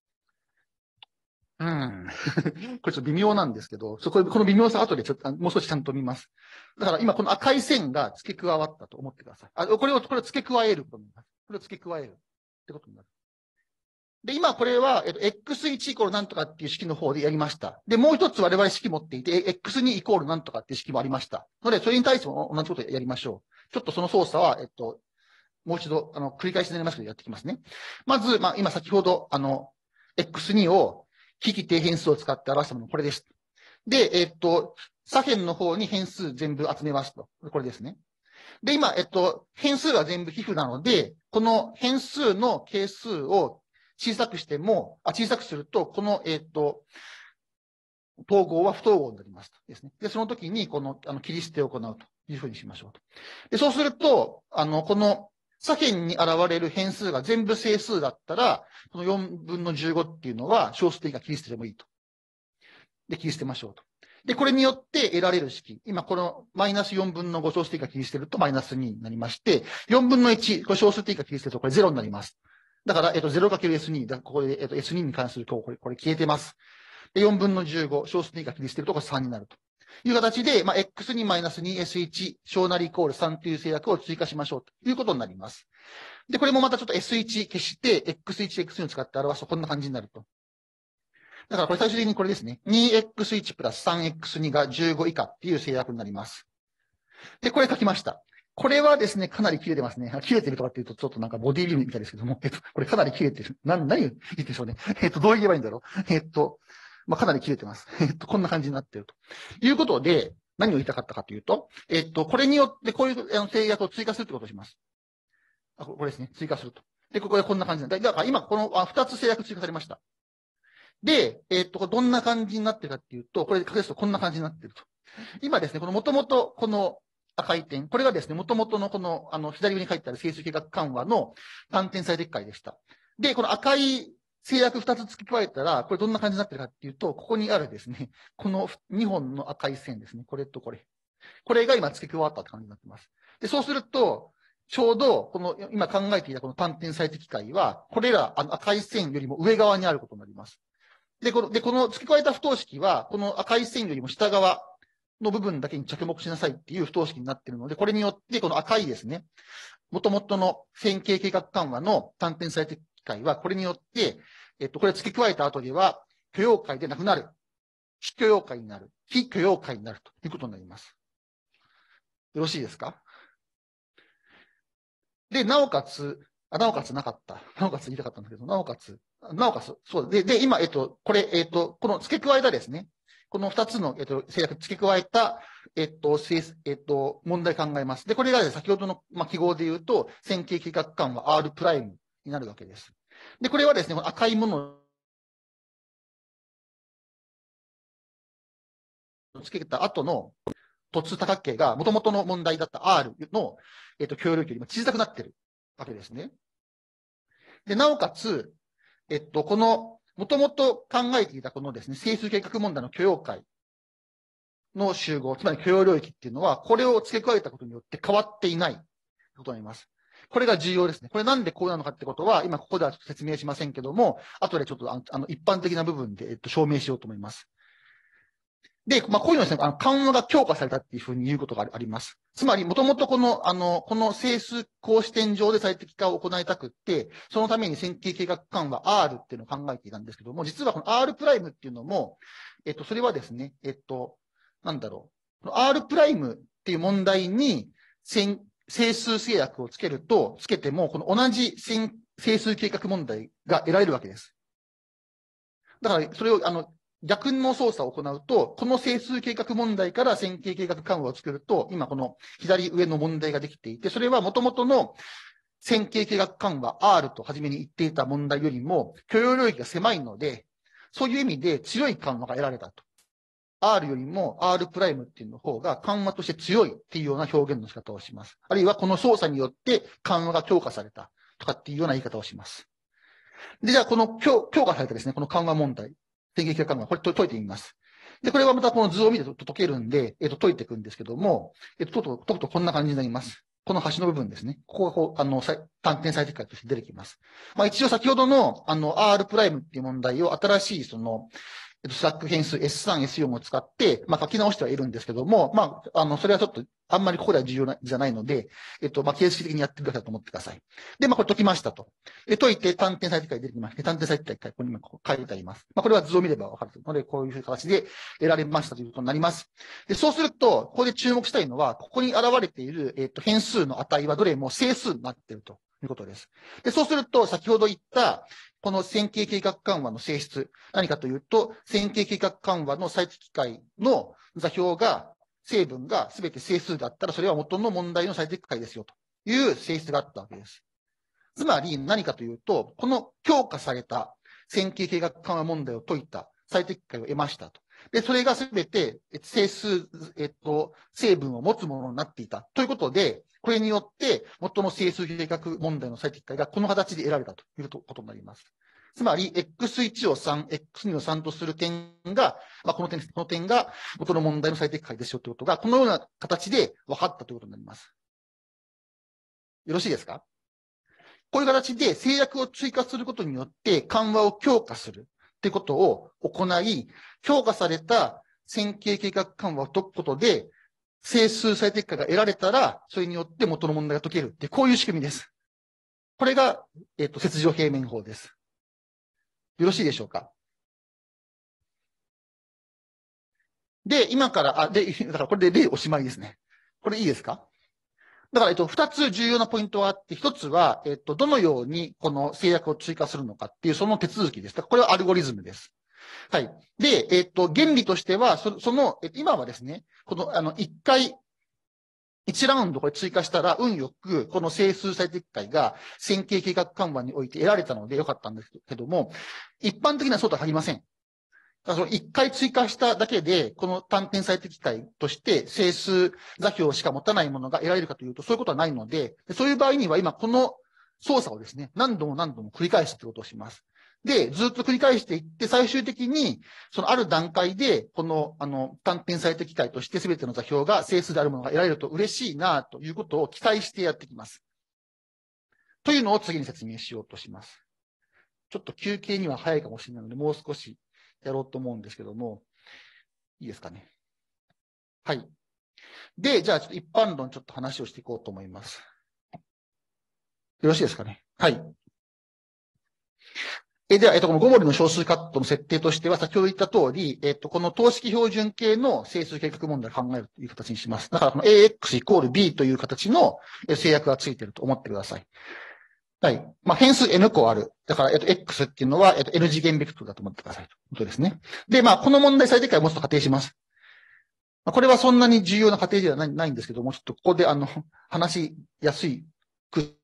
うん。これちょっと微妙なんですけど、そここの微妙さ後でちょっともう少しちゃんと見ます。だから今この赤い線が付け加わったと思ってください。あ、これを、これを付け加えることになります。これを付け加えるってことになる。で、今これは、えっと、エックスいち イコールなんとかっていう式の方でやりました。で、もう一つ我々式持っていて、エックスに イコールなんとかっていう式もありました。ので、それに対しても同じことをやりましょう。ちょっとその操作は、えっと、もう一度、あの、繰り返しになりますけど、やっていきますね。まず、まあ、今先ほど、あの、エックスに を、非規定変数を使って表したもの、これです。で、えっと、左辺の方に変数全部集めますと。これですね。 で、今、えっと、変数は全部皮膚なので、この変数の係数を小さくしても、あ、小さくすると、この、えっと、統合は不統合になりますとですね。で、その時に、この、あの、切り捨てを行うというふうにしましょうと。で、そうすると、あの、この、左辺に現れる変数が全部整数だったら、このよんぶんのじゅうごっていうのは小数点以下切り捨ててもいいと。で、切り捨てましょうと。で、これによって得られる式。今、このマイナスよんぶんのご小数点以下切り捨てるとマイナスにになりまして、よんぶんのいち、これ小数点以下切り捨てるとこれゼロになります。だから、えっと、ゼロかけるエスに、だここで、えっと、エスに に関すると、これ、これ消えてます。で、よんぶんのじゅうご、小数点以下切り捨てるとこれさんになるという形で、まあ、エックスに マイナスにエスいち、小なりイコールさんという制約を追加しましょうということになります。で、これもまたちょっと エスいち 消して、エックスいち、エックスに を使って表すとこんな感じになると。だからこれ最終的にこれですね。にエックスいち プラス さんエックスに がじゅうご以下っていう制約になります。で、これ書きました。これはですね、かなり切れてますね。切れてるとかっていうと、ちょっとなんかボディビルみたいですけども、えっと、これかなり切れてる。な、何を言ってでしょうね。えっと、どう言えばいいんだろう。えっと、まあ、かなり切れてます。えっと、こんな感じになっていると。いうことで、何を言いたかったかというと、えっと、これによってこういう制約を追加するってことをします。あ、これですね。追加すると。で、ここでこんな感じなんだ。だから今、このあふたつ制約追加されました。で、えっと、どんな感じになってるかっていうと、これで書くとこんな感じになってると。今ですね、この元々、この赤い点、これがですね、元々のこの、あの、左上に書いてある整数計画緩和の単点最適解でした。で、この赤い制約ふたつ付け加えたら、これどんな感じになってるかっていうと、ここにあるですね、このにほんの赤い線ですね、これとこれ。これが今付け加わったって感じになってます。で、そうすると、ちょうど、この、今考えていたこの単点最適解は、これら、あの赤い線よりも上側にあることになります。で、この、で、この付け加えた不等式は、この赤い線よりも下側の部分だけに着目しなさいっていう不等式になっているので、これによって、この赤いですね、元々の線形計画緩和の単点最適解は、これによって、えっと、これ付け加えた後では、許容解でなくなる。非許容解になる。非許容解になるということになります。よろしいですか？で、なおかつ、あ、なおかつなかった。なおかつ言いたかったんだけど、なおかつ、なおかつ、そう。で、で、今、えっと、これ、えっと、この付け加えたですね、この二つの、えっと、制約付け加えた、えっと、えっと、問題考えます。で、これが、ね、先ほどの、まあ、記号で言うと、線形計画間は R プライムになるわけです。で、これはですね、この赤いものを付けた後の突多角形が元々の問題だった R の、えっと、許容域よりも小さくなってるわけですね。で、なおかつ、えっと、この、もともと考えていたこのですね、整数計画問題の許容解の集合、つまり許容領域っていうのは、これを付け加えたことによって変わっていないことになります。これが重要ですね。これなんでこうなのかってことは、今ここでは説明しませんけども、後でちょっとあの、あの一般的な部分で、えっと、証明しようと思います。で、まあ、こういうのですね、あの、緩和が強化されたっていうふうに言うことがあります。つまり、もともとこの、あの、この整数公視点上で最適化を行いたくって、そのために線形計画緩和 R っていうのを考えていたんですけども、実はこの R プライムっていうのも、えっと、それはですね、えっと、なんだろう。この R プライムっていう問題に、整数制約をつけると、つけても、この同じ整数計画問題が得られるわけです。だから、それを、あの、逆の操作を行うと、この整数計画問題から線形計画緩和を作ると、今この左上の問題ができていて、それは元々の線形計画緩和 R と初めに言っていた問題よりも許容領域が狭いので、そういう意味で強い緩和が得られたと。R よりも R' っていうの方が緩和として強いっていうような表現の仕方をします。あるいはこの操作によって緩和が強化されたとかっていうような言い方をします。で、じゃあこの強化されたですね、この緩和問題。線形計画緩和、これ解いてみます。で、これはまたこの図を見て解けるんで、えっと、解いていくんですけども、えっと、解くと、解くとこんな感じになります。この端の部分ですね。ここがこう、あの、単点最適解として出てきます。まあ一応先ほどの、あの、R' っていう問題を新しいその、えっと、スラック変数 エススリー、エスフォー を使って、まあ書き直してはいるんですけども、まあ、あの、それはちょっと、あんまりここでは重要な、じゃないので、えっと、まあ、形式的にやってくださいと思ってください。で、まあ、これ解きましたと。で、解いて単点最適解出てきまして、単点最適解、ここに今書いてあります。まあ、これは図を見ればわかるので、こういう形で得られましたということになります。で、そうすると、ここで注目したいのは、ここに現れている、えっと、変数の値はどれも整数になっているということです。で、そうすると、先ほど言った、この線形計画緩和の性質、何かというと、線形計画緩和の最適解の座標が、 成分がすべて整数だったら、それは元の問題の最適解ですよという性質があったわけです。つまり何かというと、この強化された線形計画緩和問題を解いた最適解を得ましたと。で、それがすべて整数、えっと、成分を持つものになっていたということで、これによって元の整数計画問題の最適解がこの形で得られたということになります。つまり、エックスワン をさん、エックスツー をさんとする点が、まあ、この点、この点が元の問題の最適解ですよということが、このような形で分かったということになります。よろしいですか？こういう形で制約を追加することによって緩和を強化するということを行い、強化された線形計画緩和を解くことで、整数最適解が得られたら、それによって元の問題が解けるって、こういう仕組みです。これが、えっと、切除平面法です。よろしいでしょうか？で、今から、あ、で、だからこれで例おしまいですね。これいいですか？だから、えっと、二つ重要なポイントがあって、一つは、えっと、どのようにこの制約を追加するのかっていう、その手続きです。これはアルゴリズムです。はい。で、えっと、原理としては、そその、今はですね、この、あの、一回、一ラウンドこれ追加したら、運よく、この整数最適解が線形計画緩和において得られたのでよかったんですけども、一般的にはそうとは限りません。その一回追加しただけで、この単点最適解として整数座標しか持たないものが得られるかというと、そういうことはないので、そういう場合には今この操作をですね、何度も何度も繰り返すということをします。で、ずっと繰り返していって、最終的に、そのある段階で、この、あの、単点最適解として全ての座標が整数であるものが得られると嬉しいな、ということを期待してやってきます。というのを次に説明しようとします。ちょっと休憩には早いかもしれないので、もう少しやろうと思うんですけども、いいですかね。はい。で、じゃあ、ちょっと一般論ちょっと話をしていこうと思います。よろしいですかね。はい。えでは、えっと、このごモルの小数カットの設定としては、先ほど言った通り、えっと、この等式標準形の整数計画問題を考えるという形にします。だから、この エーエックス イコール B という形の制約がついていると思ってください。はい。まあ、変数 N 個ある。だから、えっと、X っていうのは、えっと、N 次元ベクトルだと思ってください。ということですね。で、まあ、この問題最適解を持つと仮定します。これはそんなに重要な仮定ではないないんですけども、ちょっとここで、あの、話しやすいく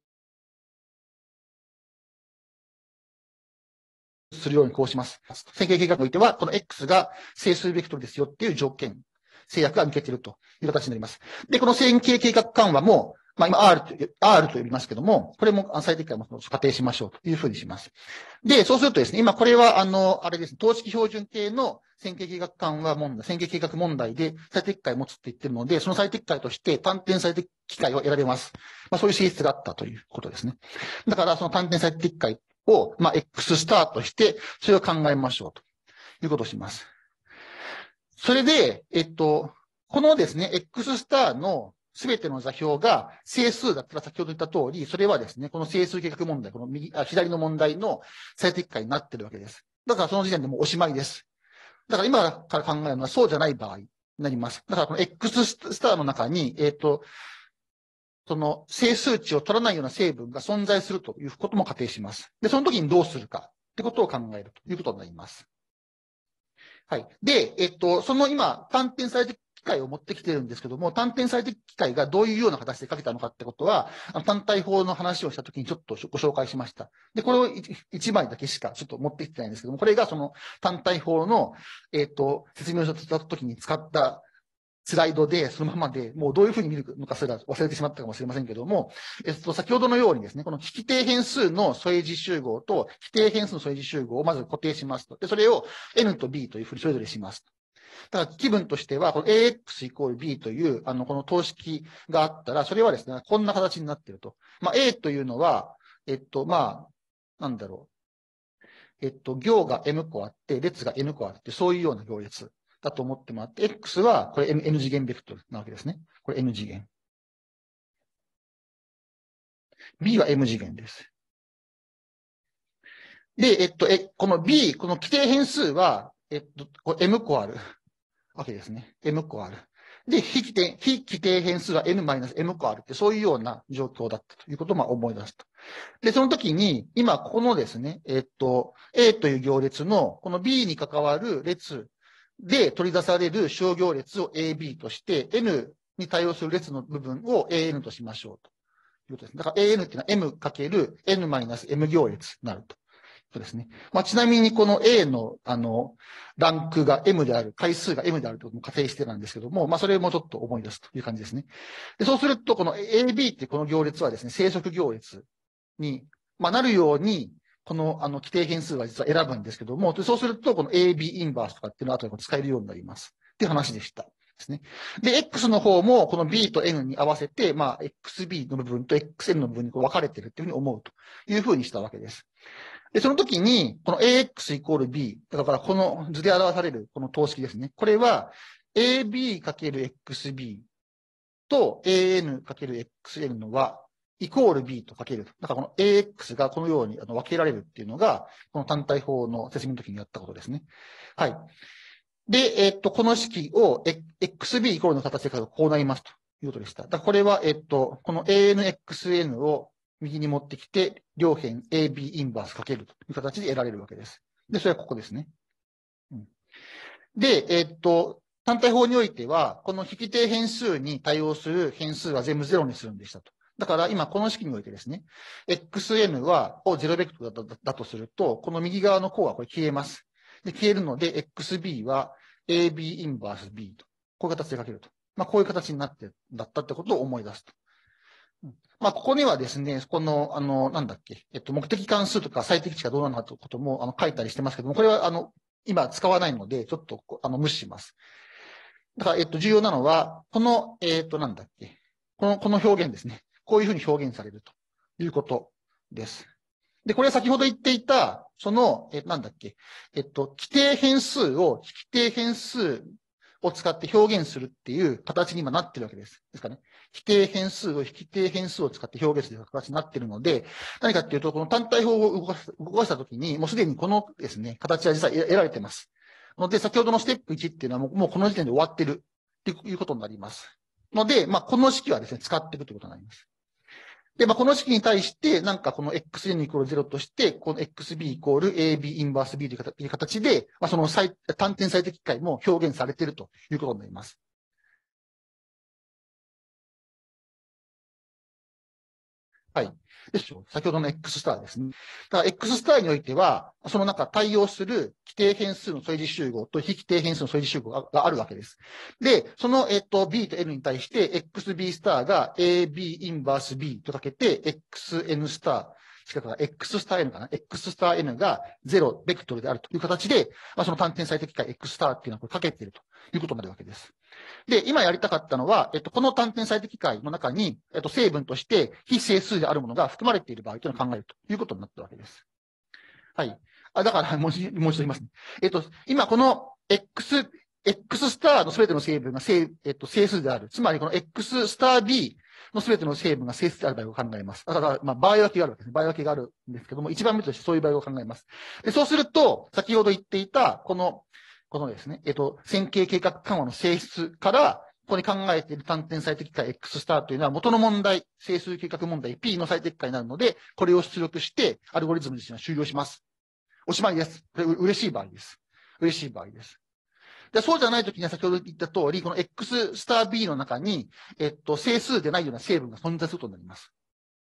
するようにこうします。線形計画においては、この X が整数ベクトルですよっていう条件、制約が抜けているという形になります。で、この線形計画緩和も、まあ今 R と、R と呼びますけども、これも最適解も仮定しましょうというふうにします。で、そうするとですね、今これはあの、あれですね、等式標準形の線形計画緩和問題、線形計画問題で最適解を持つって言ってるので、その最適解として単点最適解を得られます。まあそういう性質があったということですね。だからその単点最適解を、まあ、X スターとして、それを考えましょうということをします。それで、えっと、このですね、X スターのすべての座標が整数だったら先ほど言った通り、それはですね、この整数計画問題、この右、あ左の問題の最適解になっているわけです。だからその時点でもうおしまいです。だから今から考えるのはそうじゃない場合になります。だからこの X スターの中に、えっと、その整数値を取らないような成分が存在するということも仮定します。で、その時にどうするかってことを考えるということになります。はい。で、えっと、その今、単点最適解を持ってきてるんですけども、単点最適解がどういうような形で書けたのかってことは、あの単体法の話をした時にちょっとご紹介しました。で、これをいちまいだけしかちょっと持ってきてないんですけども、これがその単体法の、えっと、説明をした時に使ったスライドで、そのままで、もうどういうふうに見るのかすら忘れてしまったかもしれませんけども、えっと、先ほどのようにですね、この非規定変数の素英字集合と規定変数の素英字集合をまず固定しますと。で、それを N と B というふうにそれぞれします。だから気分としては、この エーエックス イコール B という、あの、この等式があったら、それはですね、こんな形になっていると。まあ、A というのは、えっと、まあ、なんだろう。えっと、行が M 個あって、列が N 個あって、そういうような行列だと思ってもらって、X はこれ N, N 次元ベクトルなわけですね。これ N 次元。B は M 次元です。で、えっと、え、この B、この規定変数は、えっと、これ M 個あるわけですね。M 個ある。で、非規定、非規定変数は N-M 個あるって、そういうような状況だったということをまあ思い出すと。で、その時に、今、このですね、えっと、A という行列の、この B に関わる列で取り出される小行列を エービー として、N に対応する列の部分を エーエヌ としましょうということです。だから エーエヌ っていうのは エムかけるエヌマイナスエム 行列になると。そうですね。まあ、ちなみにこの A の、あの、ランクが M である、回数が M であるということも仮定してなんですけども、まあ、それもちょっと思い出すという感じですね。で、そうすると、この エービー ってこの行列はですね、生息行列に、まあ、なるように、この、あの、規定変数は実は選ぶんですけども、そうすると、この エービー インバースとかっていうのは後で使えるようになります。っていう話でした。ですね。で、X の方も、この B と N に合わせて、まあ、エックスビー の部分と エックスエヌ の部分にこう分かれてるっていうふうに思うというふうにしたわけです。で、その時に、この エーエックス イコール B、だからこの図で表されるこの等式ですね。これは エービーかけるエックスビー と エーエヌかけるエックスエヌ の和イコール B とかける。だからこの エーエックス がこのようにあの分けられるっていうのが、この単体法の説明の時にやったことですね。はい。で、えっと、この式を エックスビー イコールの形で書くとこうなりますということでした。だからこれは、えっと、この エーエヌエックスエヌ を右に持ってきて、両辺 エービー インバースかけるという形で得られるわけです。で、それはここですね。うん、で、えっと、単体法においては、この引定変数に対応する変数は全部ゼロにするんでしたと。だから今この式においてですね、エックスエヌ は、をゼロベクトルだとだとすると、この右側の項はこれ消えます。で、消えるので、エックスビー は エービー インバース B と。こういう形で書けると。まあ、こういう形になって、だったってことを思い出すと。まあ、ここにはですね、この、あの、なんだっけ、えっと、目的関数とか最適値がどうなのかということも、あの、書いたりしてますけども、これは、あの、今使わないので、ちょっと、あの、無視します。だから、えっと、重要なのは、この、えっと、なんだっけ、この、この表現ですね。こういうふうに表現されるということです。で、これは先ほど言っていた、その、え、なんだっけ、えっと、規定変数を非規定変数を使って表現するっていう形に今なってるわけです。ですかね。規定変数を非規定変数を使って表現する形になってるので、何かっていうと、この単体法を動かす動かしたときに、もうすでにこのですね、形は実は得られてます。ので、先ほどのステップいちっていうのはもうもうこの時点で終わってるっていうことになります。ので、まあ、この式はですね、使っていくということになります。で、まあ、この式に対して、なんかこの エックスエヌ イコールゼロとして、この エックスビー イコール エービー インバース B という形で、まあ、その最単点最適解も表現されているということになります。はい。でしょ。先ほどの X スターですね。だから X スターにおいては、その中対応する規定変数の相似集合と非規定変数の相似集合があるわけです。で、その、えっと、B と N に対して エックスビー スターが エービー インバース B とかけて エックスエヌ スター、近くが X スター N かな ?X スター N がゼロベクトルであるという形で、まあ、その単点最適解 X スターっていうのはこれかけているということになるわけです。で、今やりたかったのは、えっと、この単点最適解の中に、えっと、成分として非整数であるものが含まれている場合というのを考えるということになったわけです。はい。あ、だから、もう一度言いますね。えっと、今この X、X スターのすべての成分が正、えっと、整数である。つまりこの X スター B のすべての成分が整数である場合を考えます。だから、まあ、場合分けがあるわけです。場合分けがあるんですけども、一番目としてそういう場合を考えます。で、そうすると、先ほど言っていた、この、このですね、えっと、線形計画緩和の性質から、ここに考えている単点最適解 X スターというのは元の問題、整数計画問題 P の最適解になるので、これを出力して、アルゴリズム自身は終了します。おしまいです。これ嬉しい場合です。嬉しい場合です。で、そうじゃないときには先ほど言った通り、この X スター B の中に、えっと、整数でないような成分が存在することになります。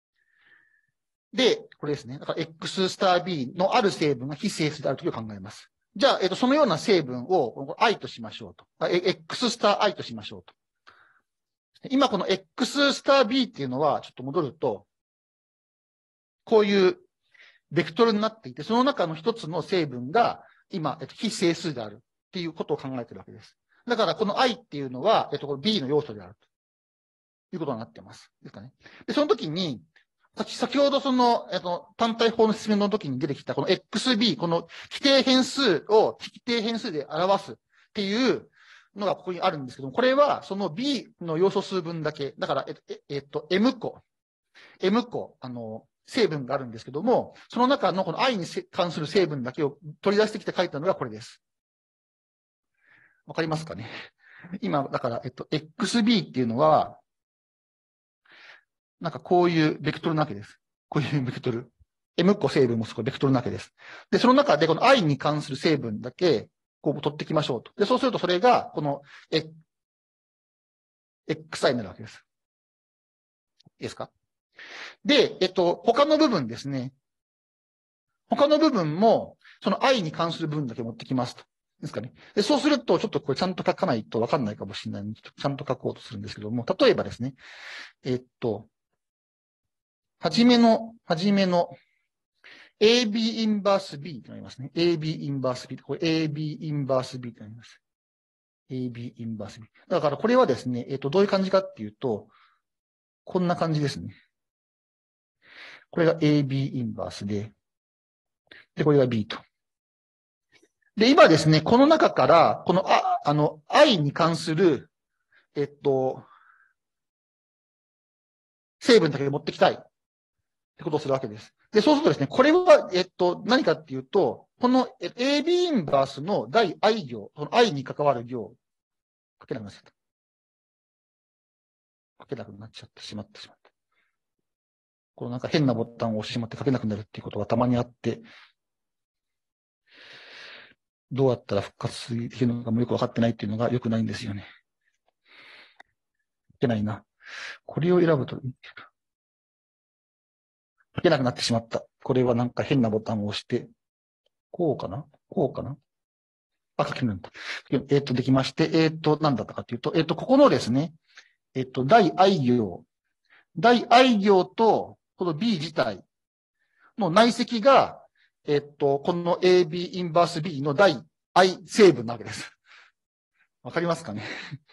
で、これですね。だから X スター B のある成分が非整数であるときを考えます。じゃあ、えっと、そのような成分を I としましょうと。X スター I としましょうと。今この X スター B っていうのは、ちょっと戻ると、こういうベクトルになっていて、その中の一つの成分が今、えっと、非整数であるっていうことを考えているわけです。だからこの I っていうのは、えっと、B の要素であるということになっています。ですかね。で、その時に、先ほどその、えっと、単体法の説明の時に出てきたこの エックスビー、この規定変数を非規定変数で表すっていうのがここにあるんですけども、これはその B の要素数分だけ、だから、えっと、えっと、M 個、M 個、あの、成分があるんですけども、その中のこの I に関する成分だけを取り出してきて書いたのがこれです。わかりますかね？今、だから、えっと、エックスビー っていうのは、なんかこういうベクトルなわけです。こういうベクトル。M 個成分もそこベクトルなわけです。で、その中でこの I に関する成分だけ、 こう取ってきましょうと。で、そうするとそれが、この、え、エックスアイ になるわけです。いいですか？で、えっと、他の部分ですね。他の部分も、その i に関する部分だけ持ってきますと。ですかね。で、そうすると、ちょっとこれちゃんと書かないとわかんないかもしれないので、ちゃんと書こうとするんですけども、例えばですね、えっと、はじめの、はじめの、エービー インバース B となりますね。エービー インバース B。これ エービー インバース B となります。エービー インバース B。だからこれはですね、えっと、どういう感じかっていうと、こんな感じですね。これが エービー インバースで、で、これが B と。で、今ですね、この中から、この、あ、あの、i に関する、えっと、成分だけ持ってきたいってことをするわけです。で、そうするとですね、これは、えっと、何かっていうと、この エービー インバースの第 i 行、その i に関わる行、書けなくなっちゃった。書けなくなっちゃってしまってしまった。このなんか変なボタンを押してしまって書けなくなるっていうことがたまにあって、どうやったら復活できるのかもよくわかってないっていうのが良くないんですよね。いけないな。これを選ぶといい。書けなくなってしまった。これはなんか変なボタンを押して、こうかなこうかなあ、書けるんだ。えっと、できまして、えっと、何だったかというと、えっと、ここのですね、えっと、第 i 行、第 i 行と、この B 自体の内積が、えっと、この エービー インバース B の第 i 成分なわけです。わかりますかね？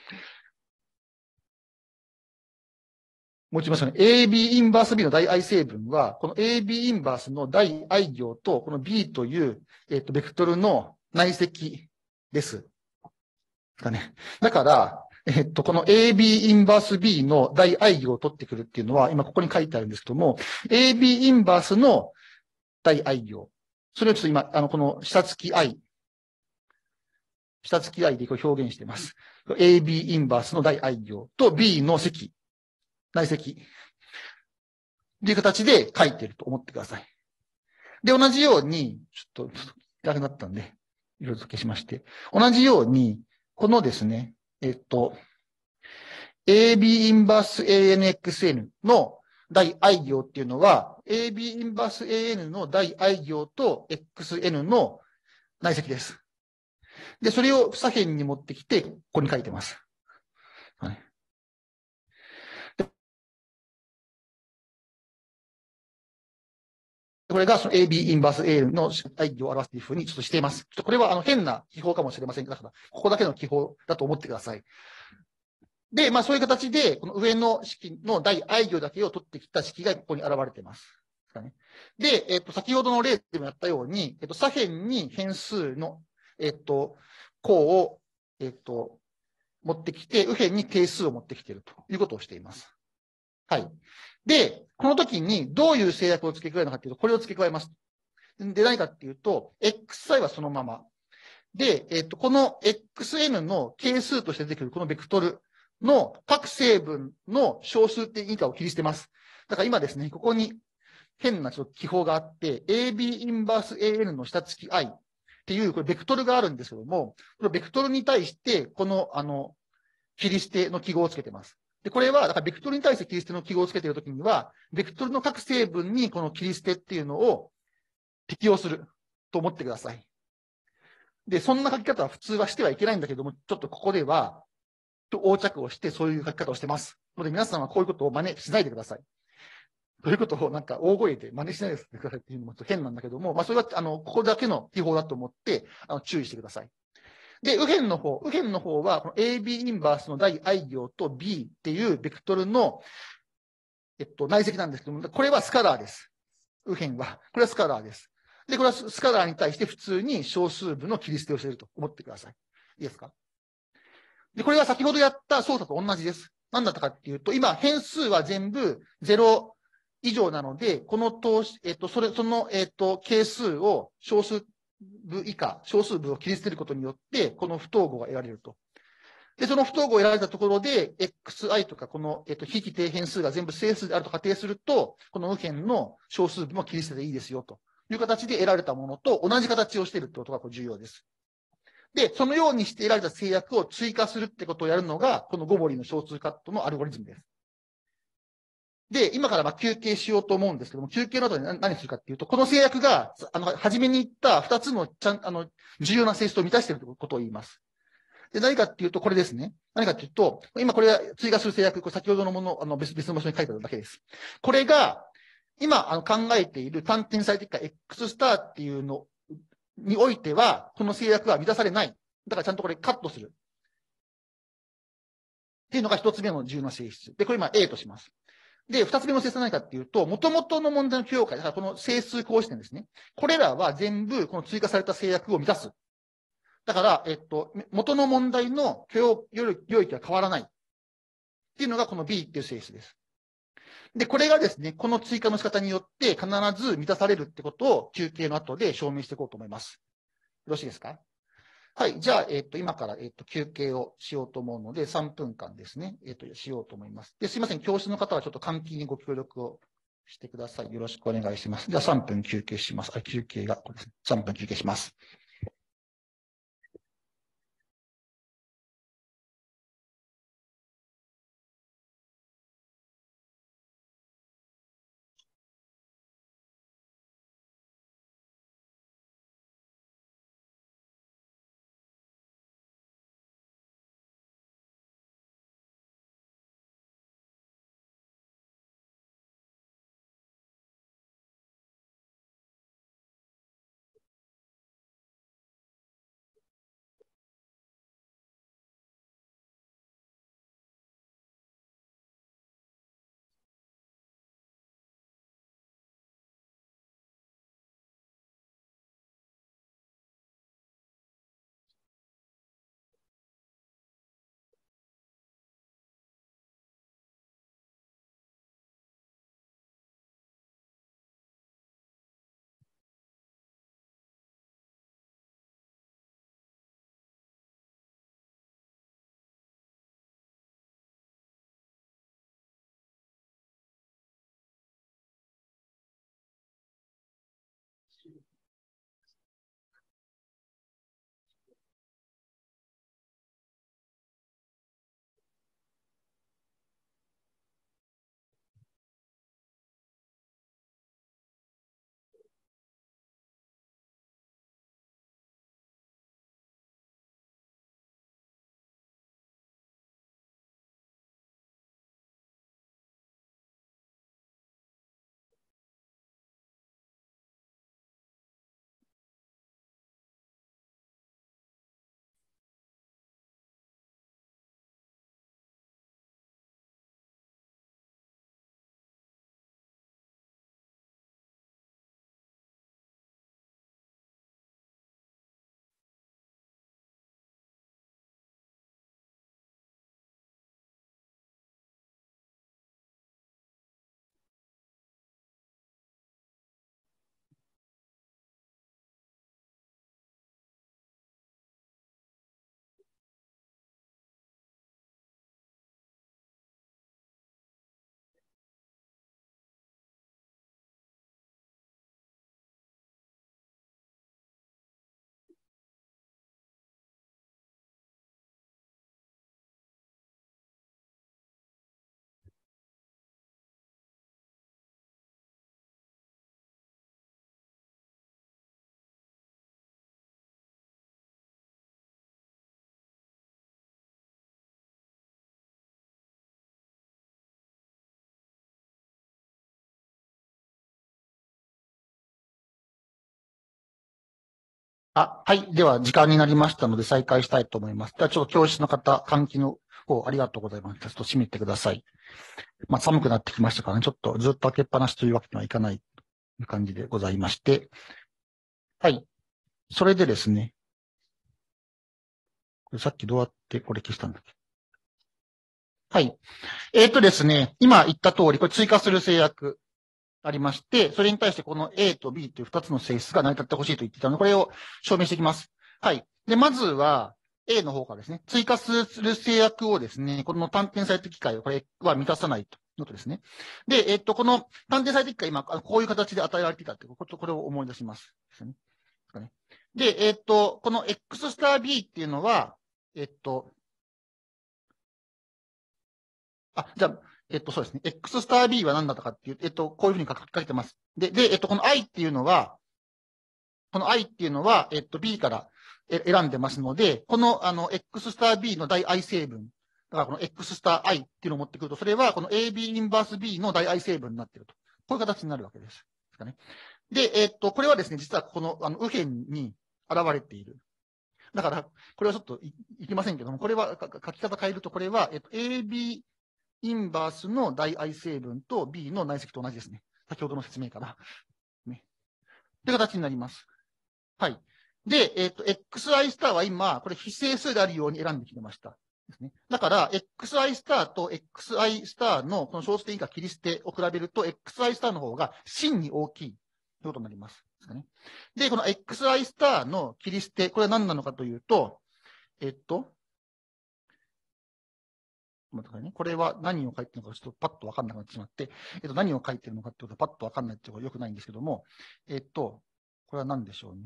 もう一度言いますかね。エービー インバース B の第 i 成分は、この エービー インバースの第 i 行と、この B という、えっと、ベクトルの内積です。かね。だから、えっと、この エービー インバース B の第 i 行を取ってくるっていうのは、今ここに書いてあるんですけども、エービー インバースの第 i 行。それをちょっと今、あの、この下付き i。下付き i でこう表現しています。エービー インバースの第 i 行と B の積。内積。っていう形で書いていると思ってください。で、同じように、ちょっと、辛くなったんで、色付けしまして。同じように、このですね、えっと、エービー インバース エーエヌエックスエヌ の第 i 行っていうのは、エービー インバース エーエヌ の第 i 行と エックスエヌ の内積です。で、それを左辺に持ってきて、ここに書いてます。はい、これがその エービー インバース エーエヌ の i 行を表すというふうにちょっとしています。ちょっとこれはあの変な記法かもしれませんが、だからここだけの記法だと思ってください。で、まあそういう形で、この上の式の第 i 行だけを取ってきた式がここに現れています。で、えっと、先ほどの例でもやったように、えっと、左辺に変数の、えっと、項を、えっと、持ってきて、右辺に定数を持ってきているということをしています。はい。で、この時にどういう制約を付け加えるのかというと、これを付け加えます。で、何かっていうと、エックスアイ はそのまま。で、えっと、この エックスエヌ の係数として出てくるこのベクトルの各成分の小数点以下を切り捨てます。だから今ですね、ここに変なちょっと記法があって、エービー インバース エーエヌ の下付き i っていう、これベクトルがあるんですけども、このベクトルに対して、この、あの、切り捨ての記号をつけてます。で、これは、だからベクトルに対して切り捨ての記号をつけているときには、ベクトルの各成分にこの切り捨てっていうのを適用すると思ってください。で、そんな書き方は普通はしてはいけないんだけども、ちょっとここでは、横着をしてそういう書き方をしてます。ので皆さんはこういうことを真似しないでください。ということをなんか大声で真似しないでくださいっていうのもちょっと変なんだけども、まあそれはあの、ここだけの記法だと思って、あの、注意してください。で、右辺の方、右辺の方は、この エービー インバースの第 i 行と B っていうベクトルの、えっと、内積なんですけども、これはスカラーです。右辺は。これはスカラーです。で、これはスカラーに対して普通に小数部の切り捨てをしていると思ってください。いいですか？で、これは先ほどやった操作と同じです。何だったかっていうと、今、変数は全部ゼロ以上なので、この投資、えっと、それ、その、えっと、係数を小数部以下、小数部を切り捨てることによって、この不等号が得られると。で、その不等号を得られたところで、エックスアイ とか、この、えっと、非規定変数が全部整数であると仮定すると、この右辺の小数部も切り捨てていいですよ、という形で得られたものと同じ形をしているということが重要です。 で、そのようにして得られた制約を追加するってことをやるのが、このゴボリの小数カットのアルゴリズムです。で、今からまあ休憩しようと思うんですけども、休憩の後に何するかっていうと、この制約が、あの、初めに言った二つのちゃん、あの、重要な性質を満たしているということを言います。で、何かっていうと、これですね。何かっていうと、今これは追加する制約、これ先ほどのもの、あの別、別の場所に書いてあるだけです。これが、今、あの、考えている単点最適化 X スターっていうのにおいては、この制約は満たされない。だからちゃんとこれカットする。っていうのが一つ目の重要な性質。で、これ今 A とします。で、二つ目の性質は何かっていうと、元々の問題の許容解、だからこの整数公式点ですね。これらは全部この追加された制約を満たす。だから、えっと、元の問題の許容領域は変わらない。っていうのがこの B っていう性質です。で、これがですね、この追加の仕方によって必ず満たされるってことを休憩の後で証明していこうと思います。よろしいですか？はい。じゃあ、えっと、今から、えっと、休憩をしようと思うので、さんぷんかんですね、えっと、しようと思います。で、すいません。教室の方はちょっと換気にご協力をしてください。よろしくお願いします。じゃあ、さんぷん休憩します。あ、休憩が、これですね。さんぷん休憩します。あ、はい。では、時間になりましたので再開したいと思います。では、ちょっと教室の方、換気の方、ありがとうございます。ちょっと閉めてください。まあ、寒くなってきましたからね、ちょっとずっと開けっぱなしというわけにはいかないという感じでございまして。はい。それでですね、これさっきどうやってこれ消したんだっけ？はい。えっとですね、今言った通り、これ追加する制約ありまして、それに対してこの A と B というふたつの性質が成り立ってほしいと言っていたので、これを証明していきます。はい。で、まずは A の方からですね、追加する制約をですね、この単点最適解をこれは満たさないということですね。で、えっと、この単点最適解、今、こういう形で与えられていたということ、これを思い出します。ですね。 かね。で、えっと、この X スター B っていうのは、えっと、あ、じゃあ、えっと、そうですね。X スター B は何だったかっていう、えっと、こういうふうに書かれてます。で、で、えっと、この I っていうのは、この I っていうのは、えっと、B から選んでますので、この、あの、X スター B の大 I 成分、だからこの X スター I っていうのを持ってくると、それはこの エービー インバース B の大 I 成分になっていると。こういう形になるわけです。ですかね。で、えっと、これはですね、実はこの、あの、右辺に現れている。だから、これはちょっとい、いきませんけども、これは、書き方変えると、これは、えっと、エービー インバースの大 I 成分と B の内積と同じですね。先ほどの説明から。ね。という形になります。はい。で、えっと、xi スターは今、これ非整数であるように選んできてました。ですね。だから、xi スターと xi スターのこの小数点以下切り捨てを比べると、xi スターの方が真に大きいということになります。ですかね。で、この xi スターの切り捨て、これは何なのかというと、えっと、待ってくださいね。これは何を書いてるのかちょっとパッとわかんなくなってしまって、えっと、何を書いてるのかってことはパッとわかんないってことはよくないんですけども、えっと、これは何でしょうね。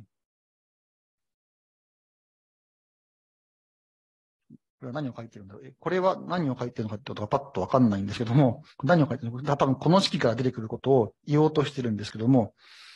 これは何を書いてるんだろう。え、これは何を書いてるのかってことがパッとわかんないんですけども、何を書いてるのか、多分この式から出てくることを言おうとしてるんですけども、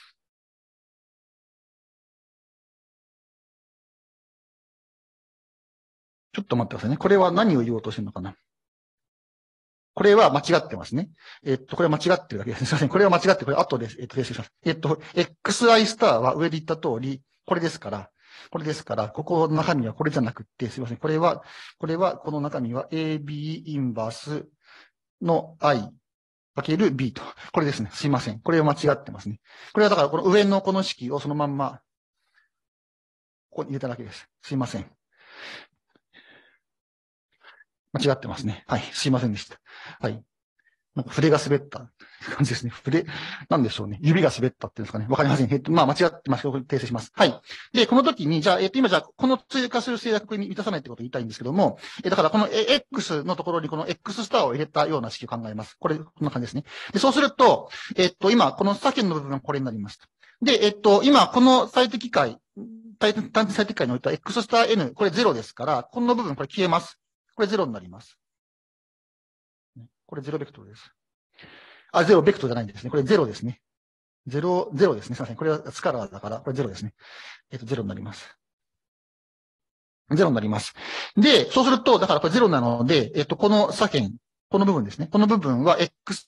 ちょっと待ってくださいね。これは何を言おうとしてるのかな。これは間違ってますね。えっと、これは間違ってるだけです。すいません。これは間違って、これ後で、えっと、訂正します。えっと、xi スターは上で言った通り、これですから、これですから、ここの中身はこれじゃなくって、すいません。これは、これは、この中身は エービー インバースの i かける b と。これですね。すいません。これは間違ってますね。これはだから、この上のこの式をそのまんま、ここに入れただけです。すいません。間違ってますね。はい。すいませんでした。はい。なんか筆が滑った感じですね。筆、なんでしょうね。指が滑ったっていうんですかね。わかりません。えっと、まあ、間違ってますけど、訂正します。はい。で、この時に、じゃあ、えっと、今じゃあ、この追加する制約に満たさないってことを言いたいんですけども、え、だからこの X のところにこの X スターを入れたような式を考えます。これ、こんな感じですね。で、そうすると、えっと、今、この左辺の部分がこれになります。で、えっと、今、この最適解、単純最適解においては X スター N、これゼロですから、この部分これ消えます。これゼロになります。これゼロベクトルです。あ、ゼロベクトルじゃないんですね。これゼロですね。ゼロ、ゼロですね。すみません。これはスカラーだから、これゼロですね。えっと、ゼロになります。ゼロになります。で、そうすると、だからこれゼロなので、えっと、この左辺、この部分ですね。この部分は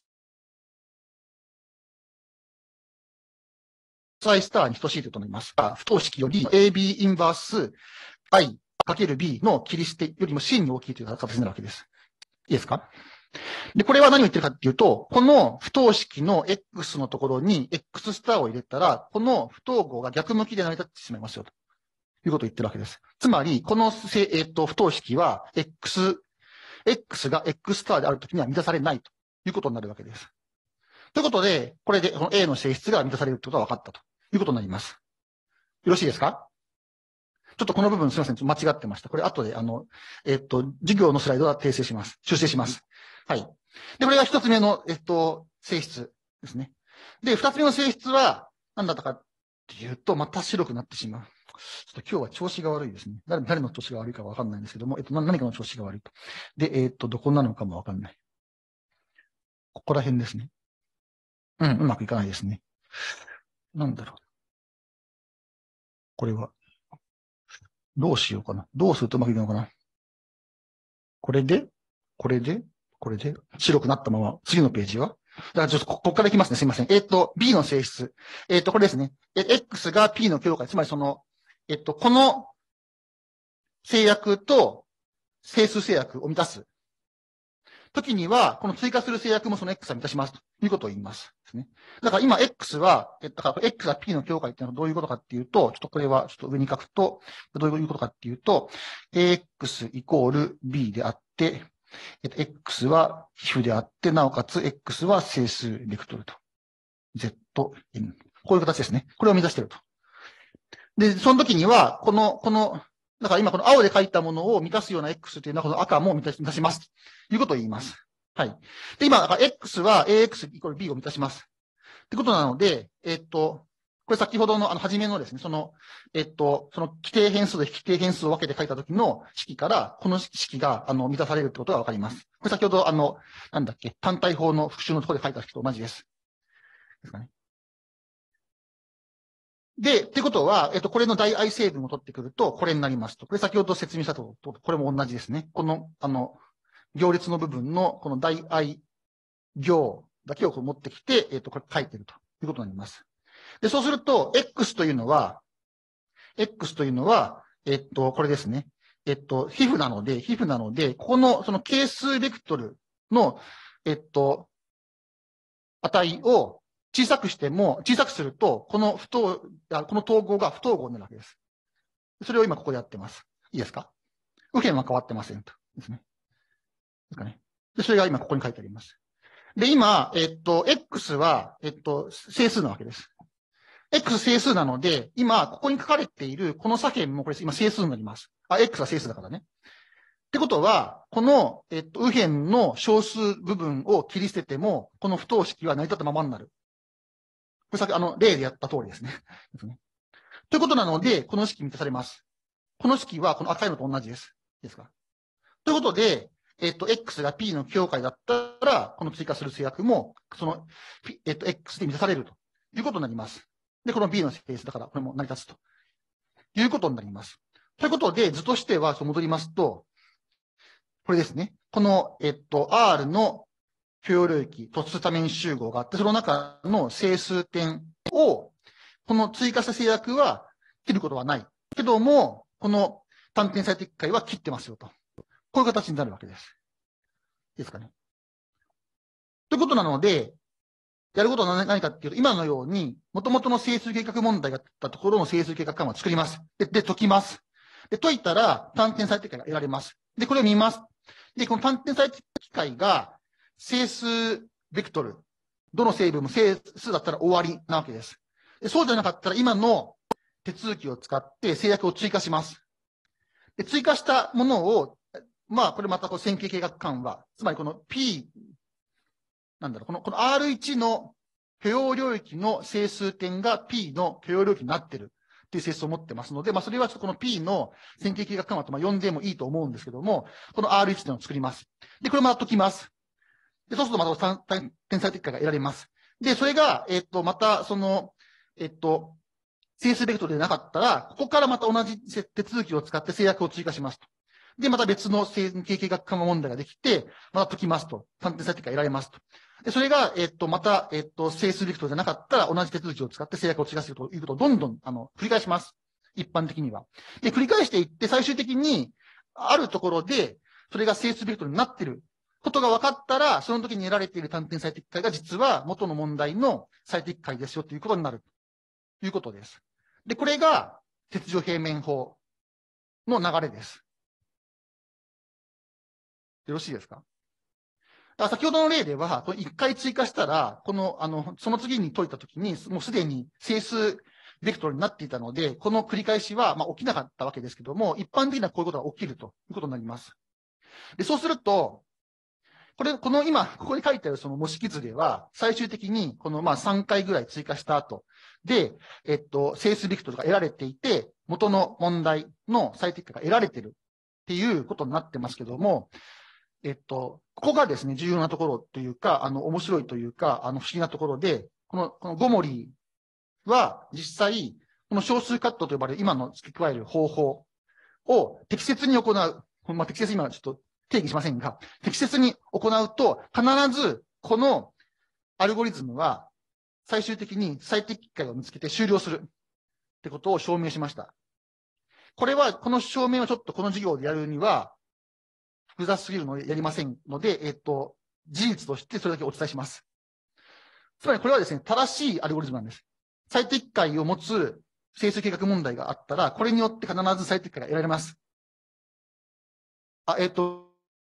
X、i スターに等しいとなります。不等式より エービー インバース i かける b の切り捨てよりも真に大きいという形になるわけです。いいですか？で、これは何を言ってるかっていうと、この不等式の X のところに X スターを入れたら、この不等号が逆向きで成り立ってしまいますよ、ということを言ってるわけです。つまり、この、えっと、不等式は X、X が X スターであるときには満たされないということになるわけです。ということで、これでこの A の性質が満たされるということが分かったということになります。よろしいですか？ちょっとこの部分すみません。間違ってました。これ後で、あの、えっと、授業のスライドは訂正します。修正します。はい。で、これが一つ目の、えっと、性質ですね。で、二つ目の性質は、何だったかっていうと、また白くなってしまう。ちょっと今日は調子が悪いですね。誰、誰の調子が悪いかわかんないんですけども、えっと、何かの調子が悪いと。で、えっと、どこなのかもわかんない。ここら辺ですね。うん、うまくいかないですね。なんだろう。これは。どうしようかな。どうするとうまくいくのかな。これで、これで、これで、白くなったまま、次のページはだからちょっとここからいきますね。すいません。えっと、B の性質。えっと、これですね。え、X が P の境界。つまりその、えっと、この制約と整数制約を満たす。時には、この追加する制約もその X は満たしますということを言います。ですね。だから今 X は、えっと、だから X が P の境界っていうのはどういうことかっていうと、ちょっとこれはちょっと上に書くと、どういうことかっていうと、X イコール B であって、えっと、X は皮膚であって、なおかつ X は整数ベクトルと。Z、N。こういう形ですね。これを目指していると。で、その時には、この、この、だから今この青で書いたものを満たすような X というのはこの赤も満たし満たします。ということを言います。はい。で、今、X は エーエックス イコール B を満たします。ってことなので、えっと、 これ先ほどの、あの、初めのですね、その、えっと、その規定変数と非規定変数を分けて書いたときの式から、この式が、あの、満たされるってことがわかります。これ先ほど、あの、なんだっけ、単体法の復習のところで書いた式と同じです。ですかね。で、ってことは、えっと、これの代愛成分を取ってくると、これになりますと。これ先ほど説明したと、これも同じですね。この、あの、行列の部分の、この代愛行だけをこう持ってきて、えっと、これ書いてるということになります。で、そうすると、X というのは、X というのは、えっと、これですね。えっと、皮膚なので、皮膚なので、ここの、その係数ベクトルの、えっと、値を小さくしても、小さくすると、この不等、この統合が不統合になるわけです。それを今ここでやってます。いいですか？右辺は変わってませんと。ですね。ですかね。で、それが今ここに書いてあります。で、今、えっと、X は、えっと、整数なわけです。X 整数なので、今、ここに書かれている、この左辺もこれ今整数になります。あ、X は整数だからね。ってことは、この、えっと、右辺の小数部分を切り捨てても、この不等式は成り立ったままになる。これ先、あの、例でやった通りですね。ですね。ということなので、この式満たされます。この式はこの赤いのと同じです。いいですか？ということで、えっと、X が P の境界だったら、この追加する制約も、その、えっと、X で満たされるということになります。で、この B の整数だから、これも成り立つということになります。ということで、図としては、戻りますと、これですね。この、えっと、R の許容領域、突出多面集合があって、その中の整数点を、この追加した制約は切ることはない。けども、この単点最適解は切ってますよと。こういう形になるわけです。いいですかね。ということなので、やることは何かっていうと、今のように、元々の整数計画問題があったところの整数計画感を作ります。で、で解きます。で、解いたら単点最適解が得られます。で、これを見ます。で、この単点最適解が整数ベクトル、どの成分も整数だったら終わりなわけです。で、そうじゃなかったら今の手続きを使って制約を追加します。で、追加したものを、まあ、これまたこう線形計画緩和。つまりこの P、なんだろう、この、この アールワン の許容領域の整数点が P の許容領域になってるっていう整数を持ってますので、まあ、それはちょっとこの P の線形計画緩和とまあ呼んでもいいと思うんですけども、この アールワン というのを作ります。で、これまた解きます。で、そうするとまた単点最適解が得られます。で、それが、えっと、また、その、えっと、整数ベクトルでなかったら、ここからまた同じ手続きを使って制約を追加しますと。で、また別の線形計画緩和問題ができて、また解きますと。単点最適解が得られますと。で、それが、えっと、また、えっと、整数ベクトルじゃなかったら、同じ手続きを使って制約を追加するということをどんどん、あの、繰り返します。一般的には。で、繰り返していって、最終的に、あるところで、それが整数ベクトルになっていることが分かったら、その時に得られている単点最適解が実は元の問題の最適解ですよということになるということです。で、これが、切除平面法の流れです。よろしいですか？先ほどの例では、一回追加したら、この、あの、その次に解いたときに、もうすでに整数ベクトルになっていたので、この繰り返しは、まあ、起きなかったわけですけども、一般的にはこういうことが起きるということになります。で、そうすると、これ、この今、ここに書いてあるその模式図では、最終的に、このまあさんかいぐらい追加した後で、えっと、整数ベクトルが得られていて、元の問題の最適化が得られているっていうことになってますけども、えっと、ここがですね、重要なところというか、あの、面白いというか、あの、不思議なところで、この、このゴモリは、実際、この小数カットと呼ばれる今の付け加える方法を適切に行う。まあ、適切に今ちょっと定義しませんが、適切に行うと、必ず、このアルゴリズムは、最終的に最適解を見つけて終了するってことを証明しました。これは、この証明をちょっとこの授業でやるには、複雑すぎるのでやりませんので、えっと、事実としてそれだけお伝えします。つまりこれはですね、正しいアルゴリズムなんです。最適解を持つ整数計画問題があったら、これによって必ず最適解が得られます。あ、えっと、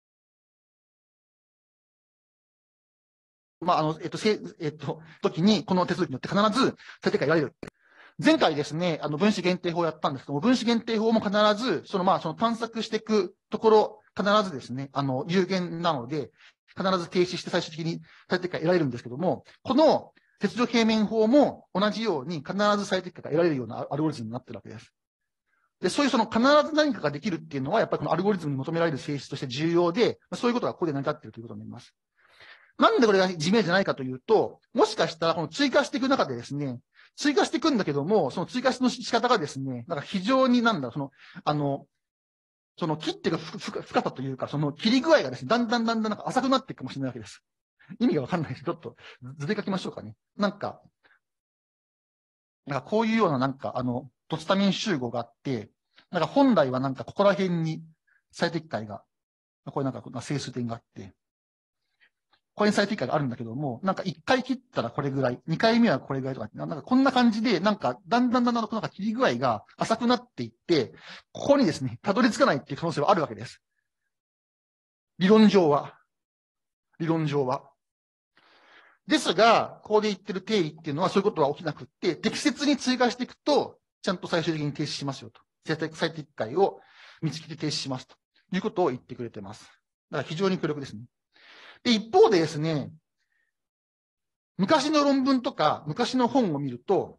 まあ、あの、えっと、せえっと、時に、この手続きによって必ず最適解が得られる。前回ですね、あの、分子限定法をやったんですけども、分子限定法も必ず、その、まあ、その探索していくところ、必ずですね、あの、有限なので、必ず停止して最終的に最適解が得られるんですけども、この切除平面法も同じように必ず最適化が得られるようなアルゴリズムになってるわけです。で、そういうその必ず何かができるっていうのは、やっぱりこのアルゴリズムに求められる性質として重要で、そういうことがここで成り立っているということになります。なんでこれが自明じゃないかというと、もしかしたらこの追加していく中でですね、追加していくんだけども、その追加の仕方がですね、なんか非常になんだ、その、あの、その切ってる深さというか、その切り具合がですね、だんだんだんだんなんか浅くなっていくかもしれないわけです。意味がわかんないです。ちょっと図で書きましょうかね。なんか、なんかこういうようななんか、あの、トツタミン集合があって、なんか本来はなんかここら辺に最適解が、これなんか整数点があって、これに最適解があるんだけども、なんかいっかい切ったらこれぐらい、にかいめはこれぐらいとか、なんかこんな感じで、なんかだんだんだんだんなんか切り具合が浅くなっていって、ここにですね、たどり着かないっていう可能性はあるわけです。理論上は。理論上は。ですが、ここで言ってる定義っていうのはそういうことは起きなくって、適切に追加していくと、ちゃんと最終的に停止しますよと。最適解を見つけて停止しますということを言ってくれてます。だから非常に強力ですね。で、一方でですね、昔の論文とか昔の本を見ると、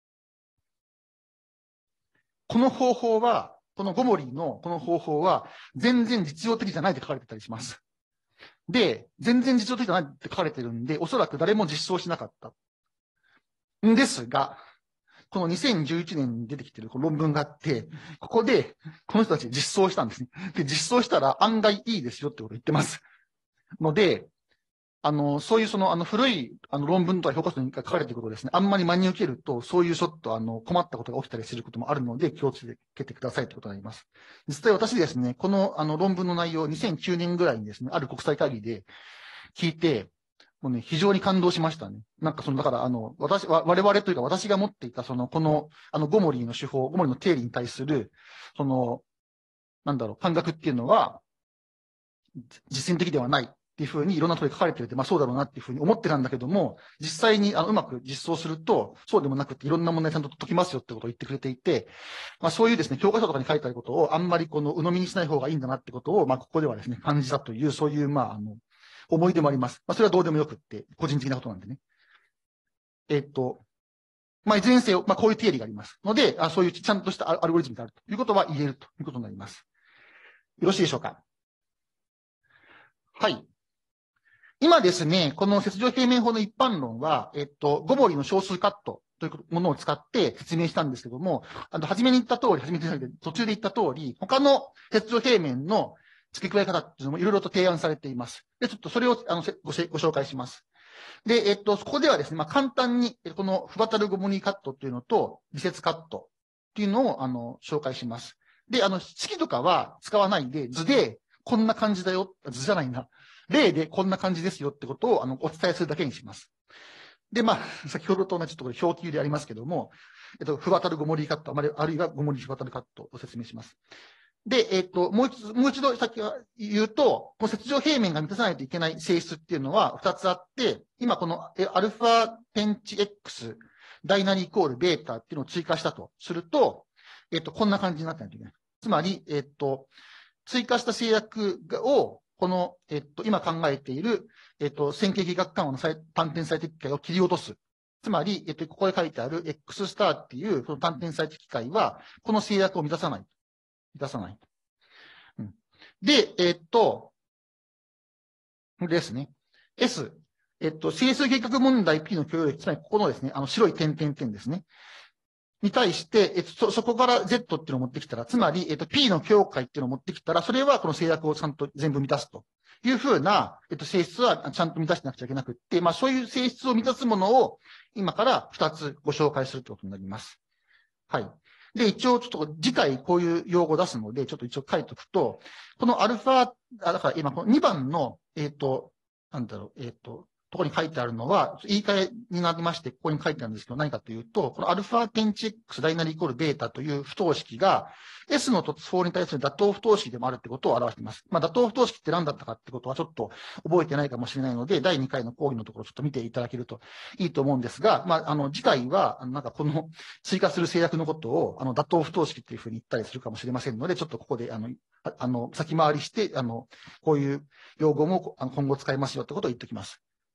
この方法は、このゴモリーのこの方法は全然実用的じゃないって書かれてたりします。で、全然実用的じゃないって書かれてるんで、おそらく誰も実装しなかった。んですが、このにせんじゅういちねんに出てきてる論文があって、ここでこの人たち実装したんですね。で、実装したら案外いいですよってことを言ってます。ので、あの、そういうその、あの、古い、あの、論文とか評価書に書かれていることをですね、あんまり真に受けると、そういうちょっと、あの、困ったことが起きたりすることもあるので、気をつけてくださいということになります。実際私ですね、この、あの、論文の内容、にせんきゅうねんぐらいにですね、ある国際会議で聞いて、もうね、非常に感動しましたね。なんかその、だから、あの、私、我々というか私が持っていた、その、この、あの、ゴモリーの手法、ゴモリーの定理に対する、その、なんだろう、感覚っていうのは、実践的ではない。っていうふうにいろんなところに書かれていて、まあそうだろうなっていうふうに思ってたんだけども、実際にあのうまく実装すると、そうでもなくていろんな問題ちゃんと解きますよってことを言ってくれていて、まあそういうですね、教科書とかに書いてあることをあんまりこの鵜呑みにしない方がいいんだなってことを、まあここではですね、感じたという、そういう、まああの、思い出もあります。まあそれはどうでもよくって、個人的なことなんでね。えっと、まあいずれにせよ、まあこういう定理がありますので、あそういうちゃんとしたアルゴリズムであるということは言えるということになります。よろしいでしょうか。はい。今ですね、この切除平面法の一般論は、えっと、ゴモリの小数カットというものを使って説明したんですけども、あの、初めに言った通り、初めに言った途中で言った通り、他の切除平面の付け加え方っていうのもいろいろと提案されています。で、ちょっとそれをあのごご紹介します。で、えっと、そこではですね、まあ、簡単に、このフバタルゴモリカットっていうのと、微接カットっていうのを、あの、紹介します。で、あの、式とかは使わないで、図で、こんな感じだよ、図じゃないな。例でこんな感じですよってことを、あの、お伝えするだけにします。で、まあ、先ほどと同じところ表記でありますけども、えっと、フバタルゴモリカット、あるいはゴモリフバタルカットを説明します。で、えっと、もう一度、もう一度先は言うと、この切除平面が満たさないといけない性質っていうのは二つあって、今このアルファペンチ X 大なりイコールベータっていうのを追加したとすると、えっと、こんな感じになってないといけない。つまり、えっと、追加した制約を、この、えっと、今考えている、えっと、線形計画緩和の単点最適解を切り落とす。つまり、えっと、ここで書いてある X スターっていう、この単点最適解は、この制約を満たさない。満たさない。うん、で、えっと、ですね。S。えっと、整数計画問題 P の許容域、つまりここのですね、あの白い点々点ですね。に対して、えっと、そ、そこから Z っていうのを持ってきたら、つまり、えっと、P の境界っていうのを持ってきたら、それはこの制約をちゃんと全部満たすというふうな、えっと、性質はちゃんと満たしてなくちゃいけなくって、まあ、そういう性質を満たすものを、今からふたつご紹介するということになります。はい。で、一応ちょっと次回こういう用語を出すので、ちょっと一応書いておくと、このアルファ、あだから今このにばんの、えっと、なんだろう、えっと、ところに書いてあるのは、言い換えになりまして、ここに書いてあるんですけど、何かというと、このアルファペンチ X 大なりイコールベータという不等式が、S の突法に対する妥当不等式でもあるってことを表しています。まあ、妥当不等式って何だったかってことはちょっと覚えてないかもしれないので、だいにかいの講義のところをちょっと見ていただけるといいと思うんですが、まあ、あの、次回は、なんかこの追加する制約のことを、あの、妥当不等式っていうふうに言ったりするかもしれませんので、ちょっとここで、あの、ああの、先回りして、あの、こういう用語もあの今後使いますよってことを言っておきます。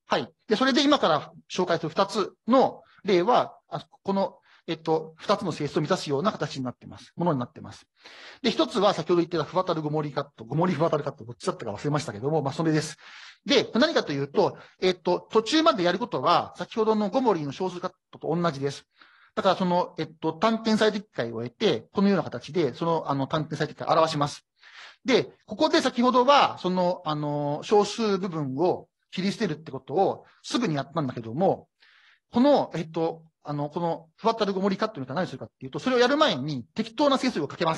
はい。で、それで今から紹介するふたつの例は、この、えっと、ふたつの性質を満たすような形になっています。ものになっています。で、ひとつは先ほど言ってたフワタルゴモリカット、ゴモリフワタルカット、どっちだったか忘れましたけども、まあ、それです。で、何かというと、えっと、途中までやることは、先ほどのゴモリの小数カットと同じです。だから、その、えっと、単点最適解を得て、このような形で、その、あの、単点最適解を表します。で、ここで先ほどは、その、あの、小数部分を切り捨てるってことをすぐにやったんだけども、この、えっと、あの、このフワタルゴモリカットには何するかっていうと、それをやる前に適当な整数をかけます。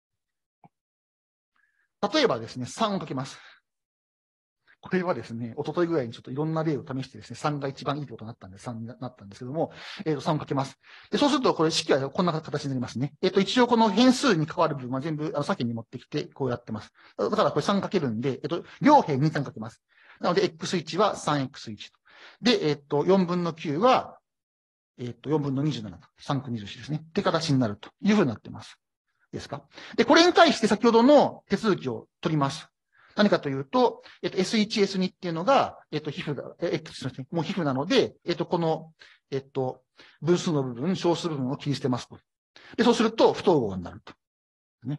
例えばですね、さんをかけます。これはですね、一昨日ぐらいにちょっといろんな例を試してですね、さんが一番いいってことになったんで、さんになったんですけども、えっと、さんをかけます。で、そうすると、これ式はこんな形になりますね。えっと、一応この変数に関わる部分は全部、あの、先に持ってきて、こうやってます。だからこれさんかけるんで、えっと、両辺にさんかけます。なので、エックスいち は さんエックスいち と。で、えっと、よんぶんのきゅうは、えっと、よんぶんのにじゅうななと。さんくにじゅうよんですね。って形になるというふうになってます。ですか。で、これに対して先ほどの手続きを取ります。何かというと、えっと、エスワン、エスツー っていうのが、えっと、皮膚だ、え、X ですね。もう皮膚なので、えっと、この、えっと、分数の部分、小数部分を切り捨てますと。で、そうすると、不統合になると。ね。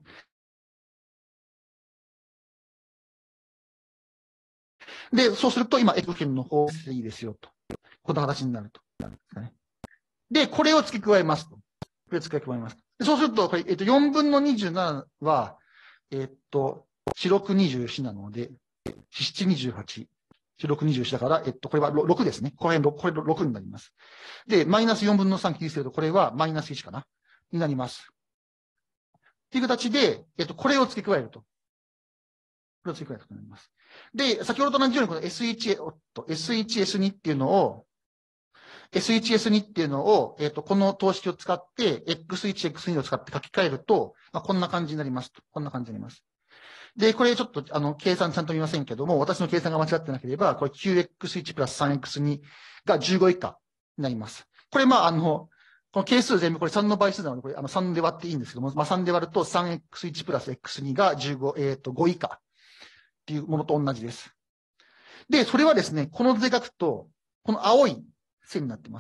で、そうすると、今、X 辺の方でいいですよと。こんな形になると。で、これを付け加えますと。これを付け加えます。でそうすると、これ、えっと、よんぶんのにじゅうななは、えっと、よんろくにじゅうよんなので、よんななにじゅうはち。よんろくにじゅうよんだから、えっと、これはろくですね。この辺、これろくになります。で、マイナスよんぶんのさん切り捨てると、これはマイナスいちかなになります。っていう形で、えっと、これを付け加えると。これを付け加えるとなります。で、先ほどと同じように、この エスワン、おっと、エスワン、エスツー っていうのを、エスワン、エスツー っていうのを、えっと、この等式を使って、エックスワン、エックスツー を使って書き換えると、まあ、こんな感じになりますと。こんな感じになります。で、これちょっと、あの、計算ちゃんと見ませんけども、私の計算が間違ってなければ、これ きゅうエックスワン プラス さんエックスツー がじゅうご以下になります。これ、まあ、あの、この係数全部これさんの倍数なので、これあのさんで割っていいんですけども、まあ、さんで割ると さんエックスワン プラス エックスツー がじゅうご、えっと、ご以下っていうものと同じです。で、それはですね、この図で書くと、この青い線になってます。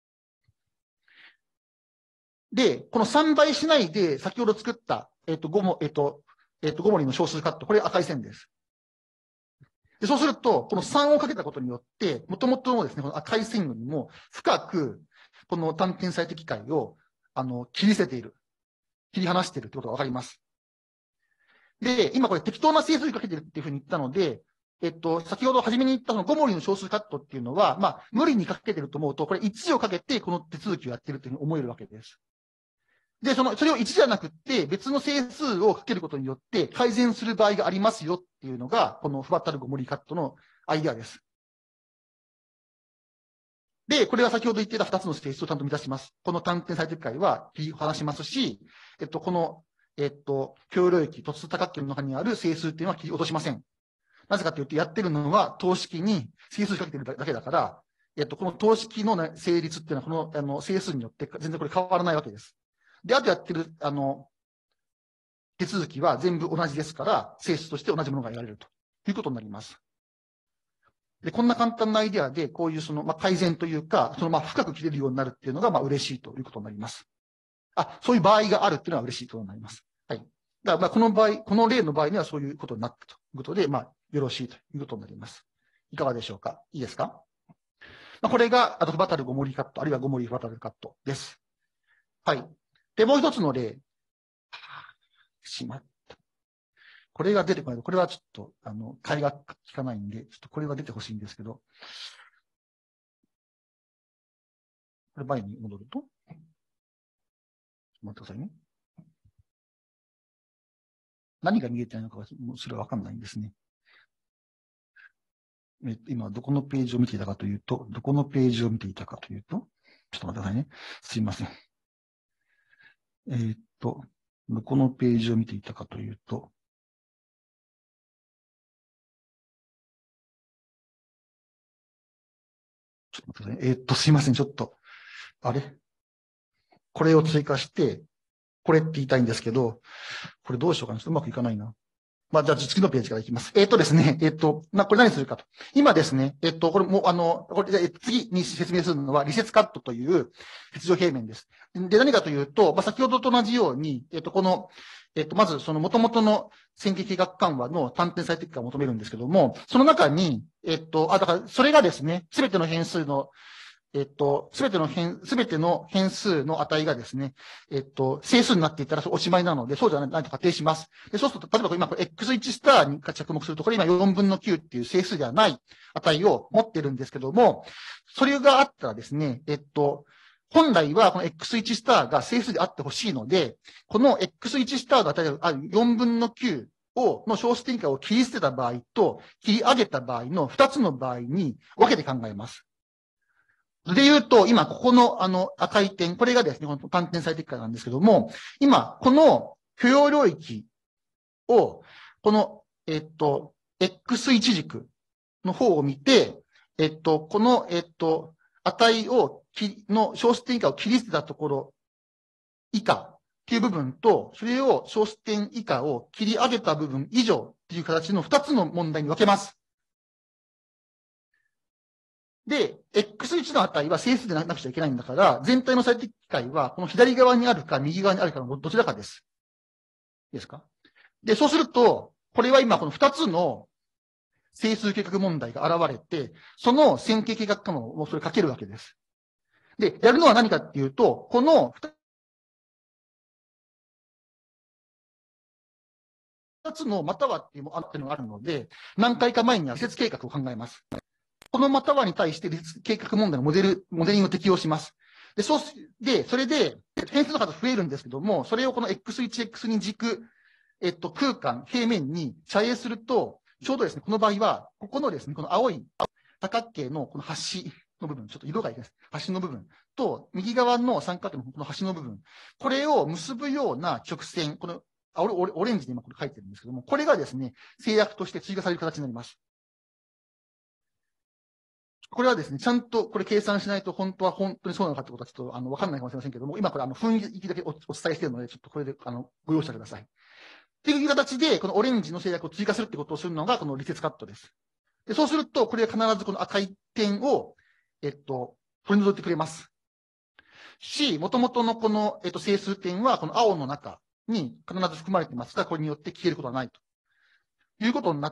で、このさんばいしないで、先ほど作った、えっと、ごも、えっと、えっと、ごもりの小数カット、これ赤い線です。で、そうすると、このさんをかけたことによって、もともとのですね、この赤い線よりも深く、この単点最適解を、あの、切り捨てている。切り離しているってことがわかります。で、今これ適当な整数にかけてるっていうふうに言ったので、えっと、先ほど初めに言ったそのごもりの小数カットっていうのは、まあ、無理にかけてると思うと、これいちをかけてこの手続きをやってるっていうふうに思えるわけです。で、その、それをいちじゃなくって、別の整数をかけることによって改善する場合がありますよっていうのが、このフワタルゴモリカットのアイデアです。で、これは先ほど言っていたふたつの性質をちゃんと満たします。この単点最適解は切り離しますし、えっと、この、えっと、共領域、突多角形の中にある整数っていうのは切り落としません。なぜかというと、やってるのは等式に整数かけてるだけだから、えっと、この等式の、ね、成立っていうのは、この、あの、整数によって全然これ変わらないわけです。で、あとやってる、あの、手続きは全部同じですから、整数として同じものが得られるということになります。で、こんな簡単なアイデアで、こういうその、まあ、改善というか、その、まあ、深く切れるようになるっていうのが、まあ、嬉しいということになります。あ、そういう場合があるっていうのは嬉しいことになります。はい。だから、まあ、この場合、この例の場合にはそういうことになったということで、まあ、よろしいということになります。いかがでしょうか？いいですか？まあ、これが、あと、バタルゴモリカット、あるいはゴモリバタルカットです。はい。で、もう一つの例。しまった。これが出てこないと、これはちょっと、あの、会が聞かないんで、ちょっとこれは出てほしいんですけど、これ前に戻ると、待ってくださいね。何が見えてないのかは、それはわかんないんですね。え今、どこのページを見ていたかというと、どこのページを見ていたかというと、ちょっと待ってくださいね。すいません。えー、っと、どこのページを見ていたかというと、ちょっと待ってくださいね。えー、っと、すいません。ちょっと、あれこれを追加して、これって言いたいんですけど、これどうしようかな。ちょっとうまくいかないな。 まあ、じゃあ次のページからいきます。えっ、とですね、えっ、と、まあ、これ何するかと。今ですね、えっ、と、これも、あの、これ、で次に説明するのは、リセツカットという切除平面です。で、何かというと、まあ、先ほどと同じように、えっ、と、この、えっ、と、まず、その元々の線形計画緩和の単点最適化を求めるんですけども、その中に、えっ、と、あ、だから、それがですね、すべての変数のえっと、すべての変、すべての変数の値がですね、えっと、整数になっていったらおしまいなので、そうじゃないと仮定します。で、そうすると、例えば今これ エックスワン スターに着目すると、これ今よんぶんのきゅうっていう整数ではない値を持ってるんですけども、それがあったらですね、えっと、本来はこの エックスワン スターが整数であってほしいので、この エックスワン スターが例えばよんぶんのきゅうを、の小数点以下を切り捨てた場合と、切り上げた場合のふたつの場合に分けて考えます。で言うと、今、ここの、あの、赤い点、これがですね、この単点最適化なんですけども、今、この許容領域を、この、えっと、エックスワン 軸の方を見て、えっと、この、えっと、値を、の小数点以下を切り捨てたところ以下っていう部分と、それを小数点以下を切り上げた部分以上っていう形のふたつの問題に分けます。で、エックスワン の値は整数でなくちゃいけないんだから、全体の最適解は、この左側にあるか、右側にあるかのどちらかです。いいですか？で、そうすると、これは今このふたつの整数計画問題が現れて、その線形計画可能をそれかけるわけです。で、やるのは何かっていうと、このふたつのまたはっていうのがあるので、何回か前には仮説計画を考えます。このまたはに対して計画問題のモデル、モデリングを適用します。で、そうす、で、それで、変数の数増えるんですけども、それをこの エックスワン、エックスツー 軸、えっと、空間、平面に遮影すると、ちょうどですね、この場合は、ここのですね、この青い多角形のこの端の部分、ちょっと色がいいです。端の部分と、右側の三角形のこの端の部分、これを結ぶような直線、この、あオレオレンジで今これ書いてるんですけども、これがですね、制約として追加される形になります。これはですね、ちゃんとこれ計算しないと本当は本当にそうなのかってことはちょっとあのわかんないかもしれませんけども、今これあの雰囲気だけおお伝えしているので、ちょっとこれであのご容赦ください。っていう形で、このオレンジの制約を追加するってことをするのが、このリセツカットです。でそうすると、これは必ずこの赤い点を、えっと、取り除いてくれます。し、元々のこの、えっと、整数点は、この青の中に必ず含まれてますが、これによって消えることはないと。いうことになって、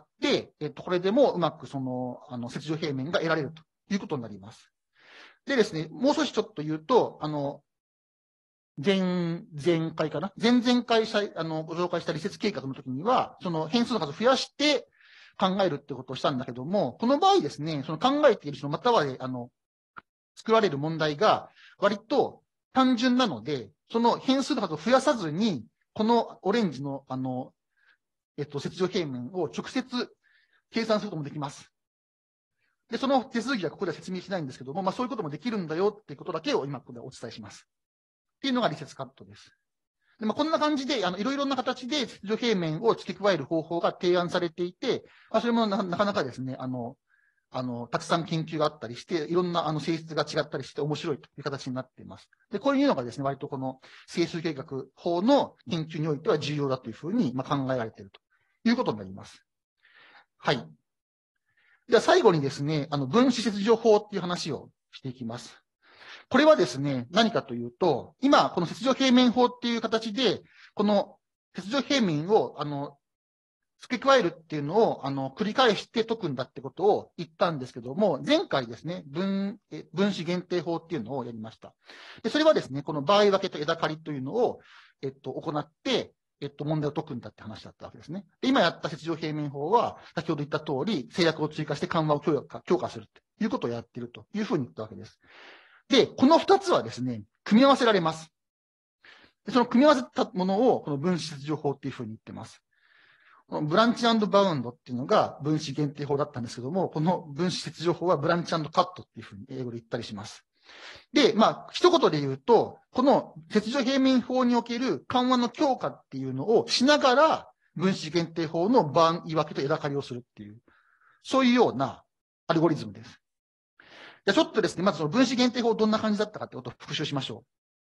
えっと、これでもうまくその、あの、切除平面が得られるということになります。でですね、もう少しちょっと言うと、あの、前、前回かな前々回さ、あの、ご紹介した理説計画の時には、その変数の数を増やして考えるってことをしたんだけども、この場合ですね、その考えている人のまたは、あの、作られる問題が割と単純なので、その変数の数を増やさずに、このオレンジの、あの、えっと、切除平面を直接計算することもできます。で、その手続きはここでは説明しないんですけども、まあそういうこともできるんだよっていうことだけを今ここでお伝えします。っていうのがリセツカットです。でまあ、こんな感じで、あの、いろいろな形で切除平面を付け加える方法が提案されていて、まあ、それもなかなかですね、あの、あの、たくさん研究があったりして、いろんなあの性質が違ったりして面白いという形になっています。で、こういうのがですね、割とこの整数計画法の研究においては重要だというふうにまあ考えられているということになります。はい。では最後にですね、あの、分子切除法っていう話をしていきます。これはですね、何かというと、今、この切除平面法っていう形で、この切除平面を、あの、付け加えるっていうのを、あの、繰り返して解くんだってことを言ったんですけども、前回ですね、分、分子限定法っていうのをやりました。で、それはですね、この場合分けと枝刈りというのを、えっと、行って、えっと、問題を解くんだって話だったわけですね。で今やった切除平面法は、先ほど言った通り、制約を追加して緩和を強化強化するということをやっているというふうに言ったわけです。で、この二つはですね、組み合わせられます。でその組み合わせたものを、この分子切除法っていうふうに言ってます。このブランチ&バウンドっていうのが分子限定法だったんですけども、この分子切除法はブランチ&カットっていうふうに英語で言ったりします。で、まあ、一言で言うと、この切除平面法における緩和の強化っていうのをしながら、分子限定法の番言い訳と枝刈りをするっていう、そういうようなアルゴリズムです。じゃあちょっとですね、まずその分子限定法どんな感じだったかってことを復習しましょう。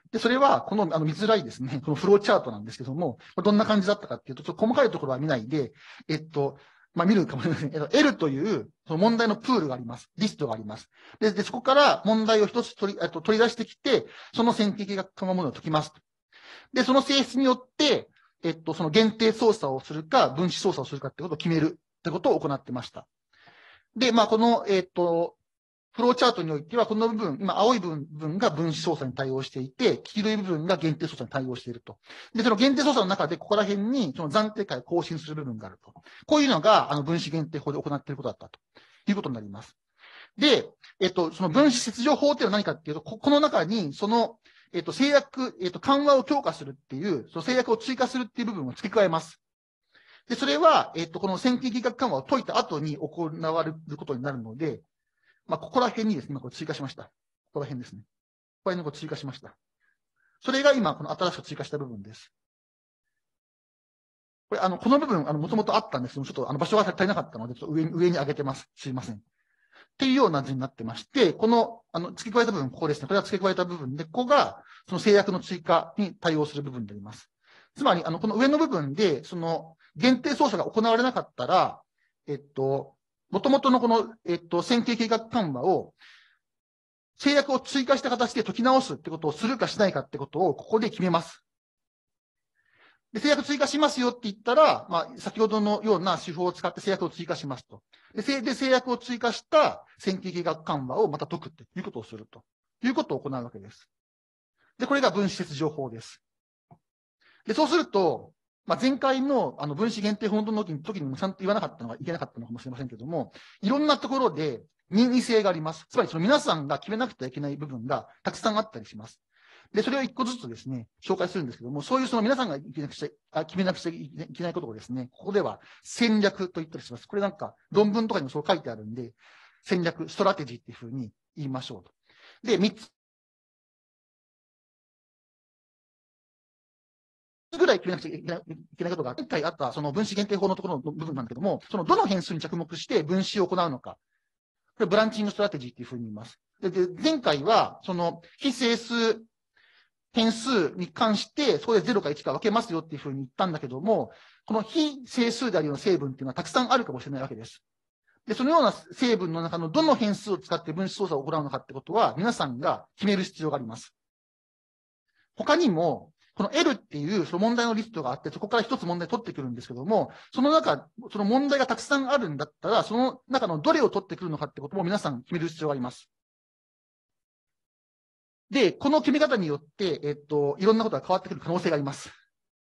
で、それは、この、あの、見づらいですね、このフローチャートなんですけども、どんな感じだったかっていうと、ちょっと細かいところは見ないで、えっと、まあ、見るかもしれませんけど、L という、その問題のプールがあります。リストがあります。で、でそこから問題を一つ取り、えっと、取り出してきて、その線形が可能なものを解きます。で、その性質によって、えっと、その限定操作をするか、分子操作をするかってことを決めるってことを行ってました。で、まあ、この、えっと、フローチャートにおいては、この部分、今、青い部分が分子操作に対応していて、黄色い部分が限定操作に対応していると。で、その限定操作の中で、ここら辺に、その暫定解を更新する部分があると。こういうのが、あの、分子限定法で行っていることだったということになります。で、えっと、その分子切除法っていうのは何かっていうと、この中に、その、えっと、制約、えっと、緩和を強化するっていう、その制約を追加するっていう部分を付け加えます。で、それは、えっと、この線形計画緩和を解いた後に行われることになるので、まあ、ここら辺にですね、今これ追加しました。ここら辺ですね。ここら辺にこれ追加しました。それが今、この新しく追加した部分です。これ、あの、この部分、あの、もともとあったんですけど、ちょっとあの場所が足りなかったので、ちょっと上に、上に上げてます。すいません。っていうような図になってまして、この、あの、付け加えた部分、ここですね。これは付け加えた部分で、ここが、その制約の追加に対応する部分であります。つまり、あの、この上の部分で、その、限定操作が行われなかったら、えっと、もともとのこの、えっと、線形計画緩和を、制約を追加した形で解き直すってことをするかしないかってことを、ここで決めます。で、制約追加しますよって言ったら、まあ、先ほどのような手法を使って制約を追加しますと。で、で制約を追加した線形計画緩和をまた解くっていうことをするということを行うわけです。で、これが分子切除法です。で、そうすると、まあ、前回のあの分子限定法の時に時にもちゃんと言わなかったのがいけなかったのかもしれませんけども、いろんなところで任意性があります。つまりその皆さんが決めなくてはいけない部分がたくさんあったりします。で、それを一個ずつですね、紹介するんですけども、そういうその皆さんが決めなくちゃ、決めなくちゃいけないことをですね、ここでは戦略と言ったりします。これなんか論文とかにもそう書いてあるんで、戦略、ストラテジーっていうふうに言いましょうと。で、三つぐらい決めなくちゃいけないいけないことがあって、今回あったその分子限定法のところの部分なんだけども、そのどの変数に着目して分子を行うのか。これブランチングストラテジーっていうふうに言います。で、で前回は、その非整数変数に関して、そこでゼロかいちか分けますよっていうふうに言ったんだけども、この非整数であるような成分っていうのはたくさんあるかもしれないわけです。で、そのような成分の中のどの変数を使って分子操作を行うのかってことは、皆さんが決める必要があります。他にも、この L っていうその問題のリストがあって、そこから一つ問題取ってくるんですけども、その中、その問題がたくさんあるんだったら、その中のどれを取ってくるのかってことも皆さん決める必要があります。で、この決め方によって、えっと、いろんなことが変わってくる可能性があります。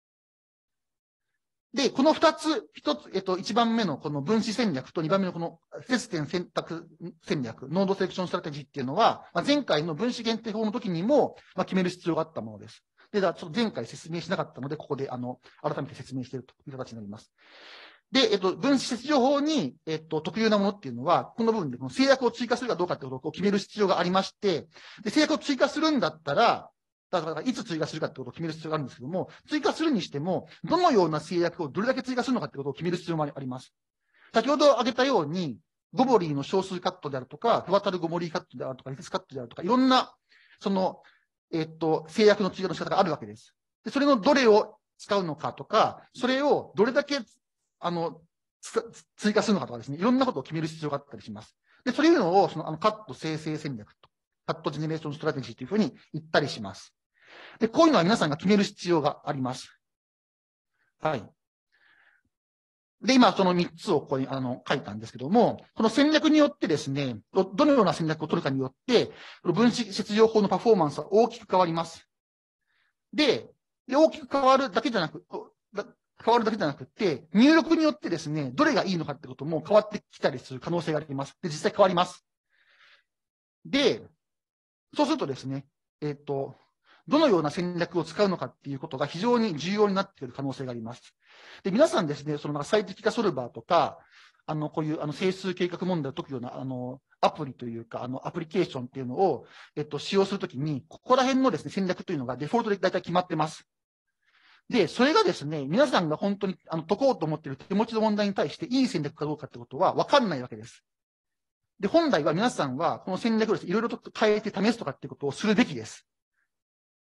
で、この二つ、一つ、えっと、一番目のこの分子戦略と二番目のこの接点選択戦略、ノードセレクションストラテジーっていうのは、まあ、前回の分子限定法の時にも、まあ、決める必要があったものです。で、だちょっと前回説明しなかったので、ここで、あの、改めて説明しているという形になります。で、えっと、分子切除法に、えっと、特有なものっていうのは、この部分でこの制約を追加するかどうかってことを決める必要がありまして、で、制約を追加するんだったら、だから、いつ追加するかってことを決める必要があるんですけども、追加するにしても、どのような制約をどれだけ追加するのかってことを決める必要もあります。先ほど挙げたように、ゴボリーの小数カットであるとか、フワタルゴボリーカットであるとか、リフスカットであるとか、いろんな、その、えっと、制約の追加の仕方があるわけです。で、それのどれを使うのかとか、それをどれだけ、あの、追加するのかとかですね、いろんなことを決める必要があったりします。で、そういうのを、その、あの、カット生成戦略と、カットジェネレーションストラテジーというふうに言ったりします。で、こういうのは皆さんが決める必要があります。はい。で、今、そのみっつをここに、あの、書いたんですけども、この戦略によってですね、ど、どのような戦略を取るかによって、分子切除法のパフォーマンスは大きく変わります。で、大きく変わるだけじゃなく、変わるだけじゃなくて、入力によってですね、どれがいいのかってことも変わってきたりする可能性があります。で、実際変わります。で、そうするとですね、えっと、どのような戦略を使うのかっていうことが非常に重要になっている可能性があります。で、皆さんですね、そのなんか最適化ソルバーとか、あの、こういうあの整数計画問題を解くような、あの、アプリというか、あの、アプリケーションっていうのを、えっと、使用するときに、ここら辺のですね、戦略というのがデフォルトで大体決まってます。で、それがですね、皆さんが本当にあの解こうと思っている手持ちの問題に対していい戦略かどうかってことは分かんないわけです。で、本来は皆さんはこの戦略をですね、いろいろと変えて試すとかっていうことをするべきです。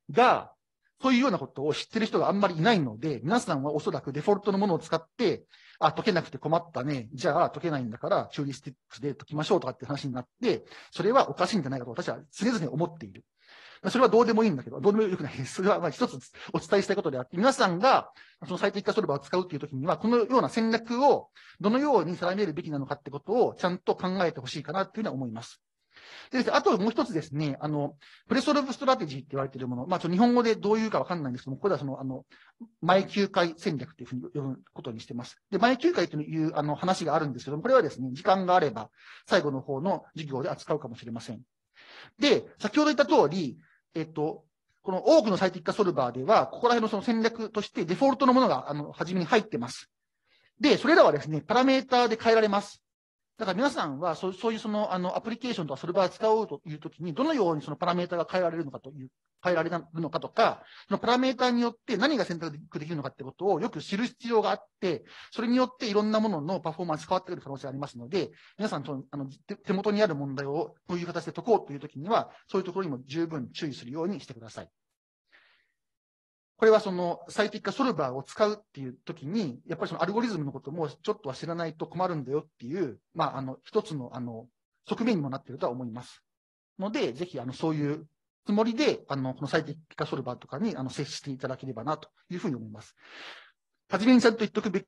が、そういうようなことを知ってる人があんまりいないので、皆さんはおそらくデフォルトのものを使って、あ、解けなくて困ったね。じゃあ解けないんだから、チューリスティックスで解きましょうとかって話になって、それはおかしいんじゃないかと私は常々思っている。それはどうでもいいんだけど、どうでもよくないです。それはまあ一つお伝えしたいことであって、皆さんがその最適化ソルバーを使うというときには、このような戦略をどのように定めるべきなのかってことをちゃんと考えてほしいかなというふうに思います。でですね、あともう一つですね、あの、プレソルブストラテジーって言われているもの、まあ、ちょっと日本語でどういうかわかんないんですけども、これはその、あの、前9回戦略っていうふうに呼ぶことにしてます。で、前9回というあの話があるんですけども、これはですね、時間があれば、最後の方の授業で扱うかもしれません。で、先ほど言った通り、えっと、この多くの最適化ソルバーでは、ここら辺のその戦略としてデフォルトのものが、あの、初めに入ってます。で、それらはですね、パラメーターで変えられます。だから皆さんはそう、そういうその、あの、アプリケーションとかソルバーを使おうというときに、どのようにそのパラメータが変えられるのかという、変えられるのかとか、そのパラメータによって何が選択できるのかってことをよく知る必要があって、それによっていろんなもののパフォーマンス変わってくる可能性がありますので、皆さんその、あの、手元にある問題をこういう形で解こうというときには、そういうところにも十分注意するようにしてください。これはその最適化ソルバーを使うっていうときに、やっぱりそのアルゴリズムのこともちょっとは知らないと困るんだよっていう、まあ、あの、一つの、あの、側面にもなっているとは思います。ので、ぜひ、あの、そういうつもりで、あの、この最適化ソルバーとかに、あの、接していただければな、というふうに思います。はじめにちゃんと言っておくべ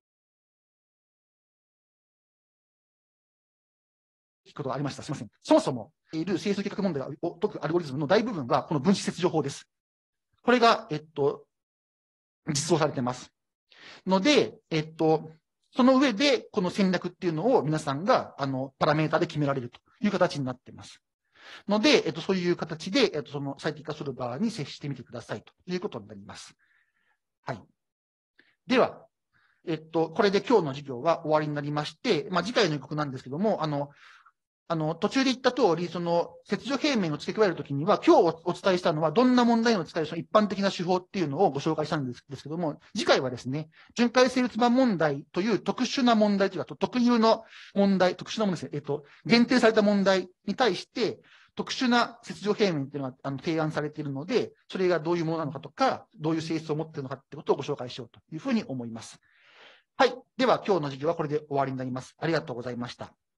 きことがありました。すみません。そもそも、いる整数計画問題を解くアルゴリズムの大部分は、この分子切除法です。これが、えっと、実装されてます。ので、えっと、その上で、この戦略っていうのを皆さんが、あの、パラメータで決められるという形になっています。ので、えっと、そういう形で、えっと、その最適化ソルバーに接してみてくださいということになります。はい。では、えっと、これで今日の授業は終わりになりまして、まあ、次回の予告なんですけども、あの、あの、途中で言った通り、その、切除平面を付け加えるときには、今日お伝えしたのは、どんな問題を使えるその一般的な手法っていうのをご紹介したんですですけども、次回はですね、巡回成立版問題という特殊な問題というか、特有の問題、特殊なものですね、えっと、限定された問題に対して、特殊な切除平面っていうのがあの提案されているので、それがどういうものなのかとか、どういう性質を持っているのかってことをご紹介しようというふうに思います。はい。では、今日の授業はこれで終わりになります。ありがとうございました。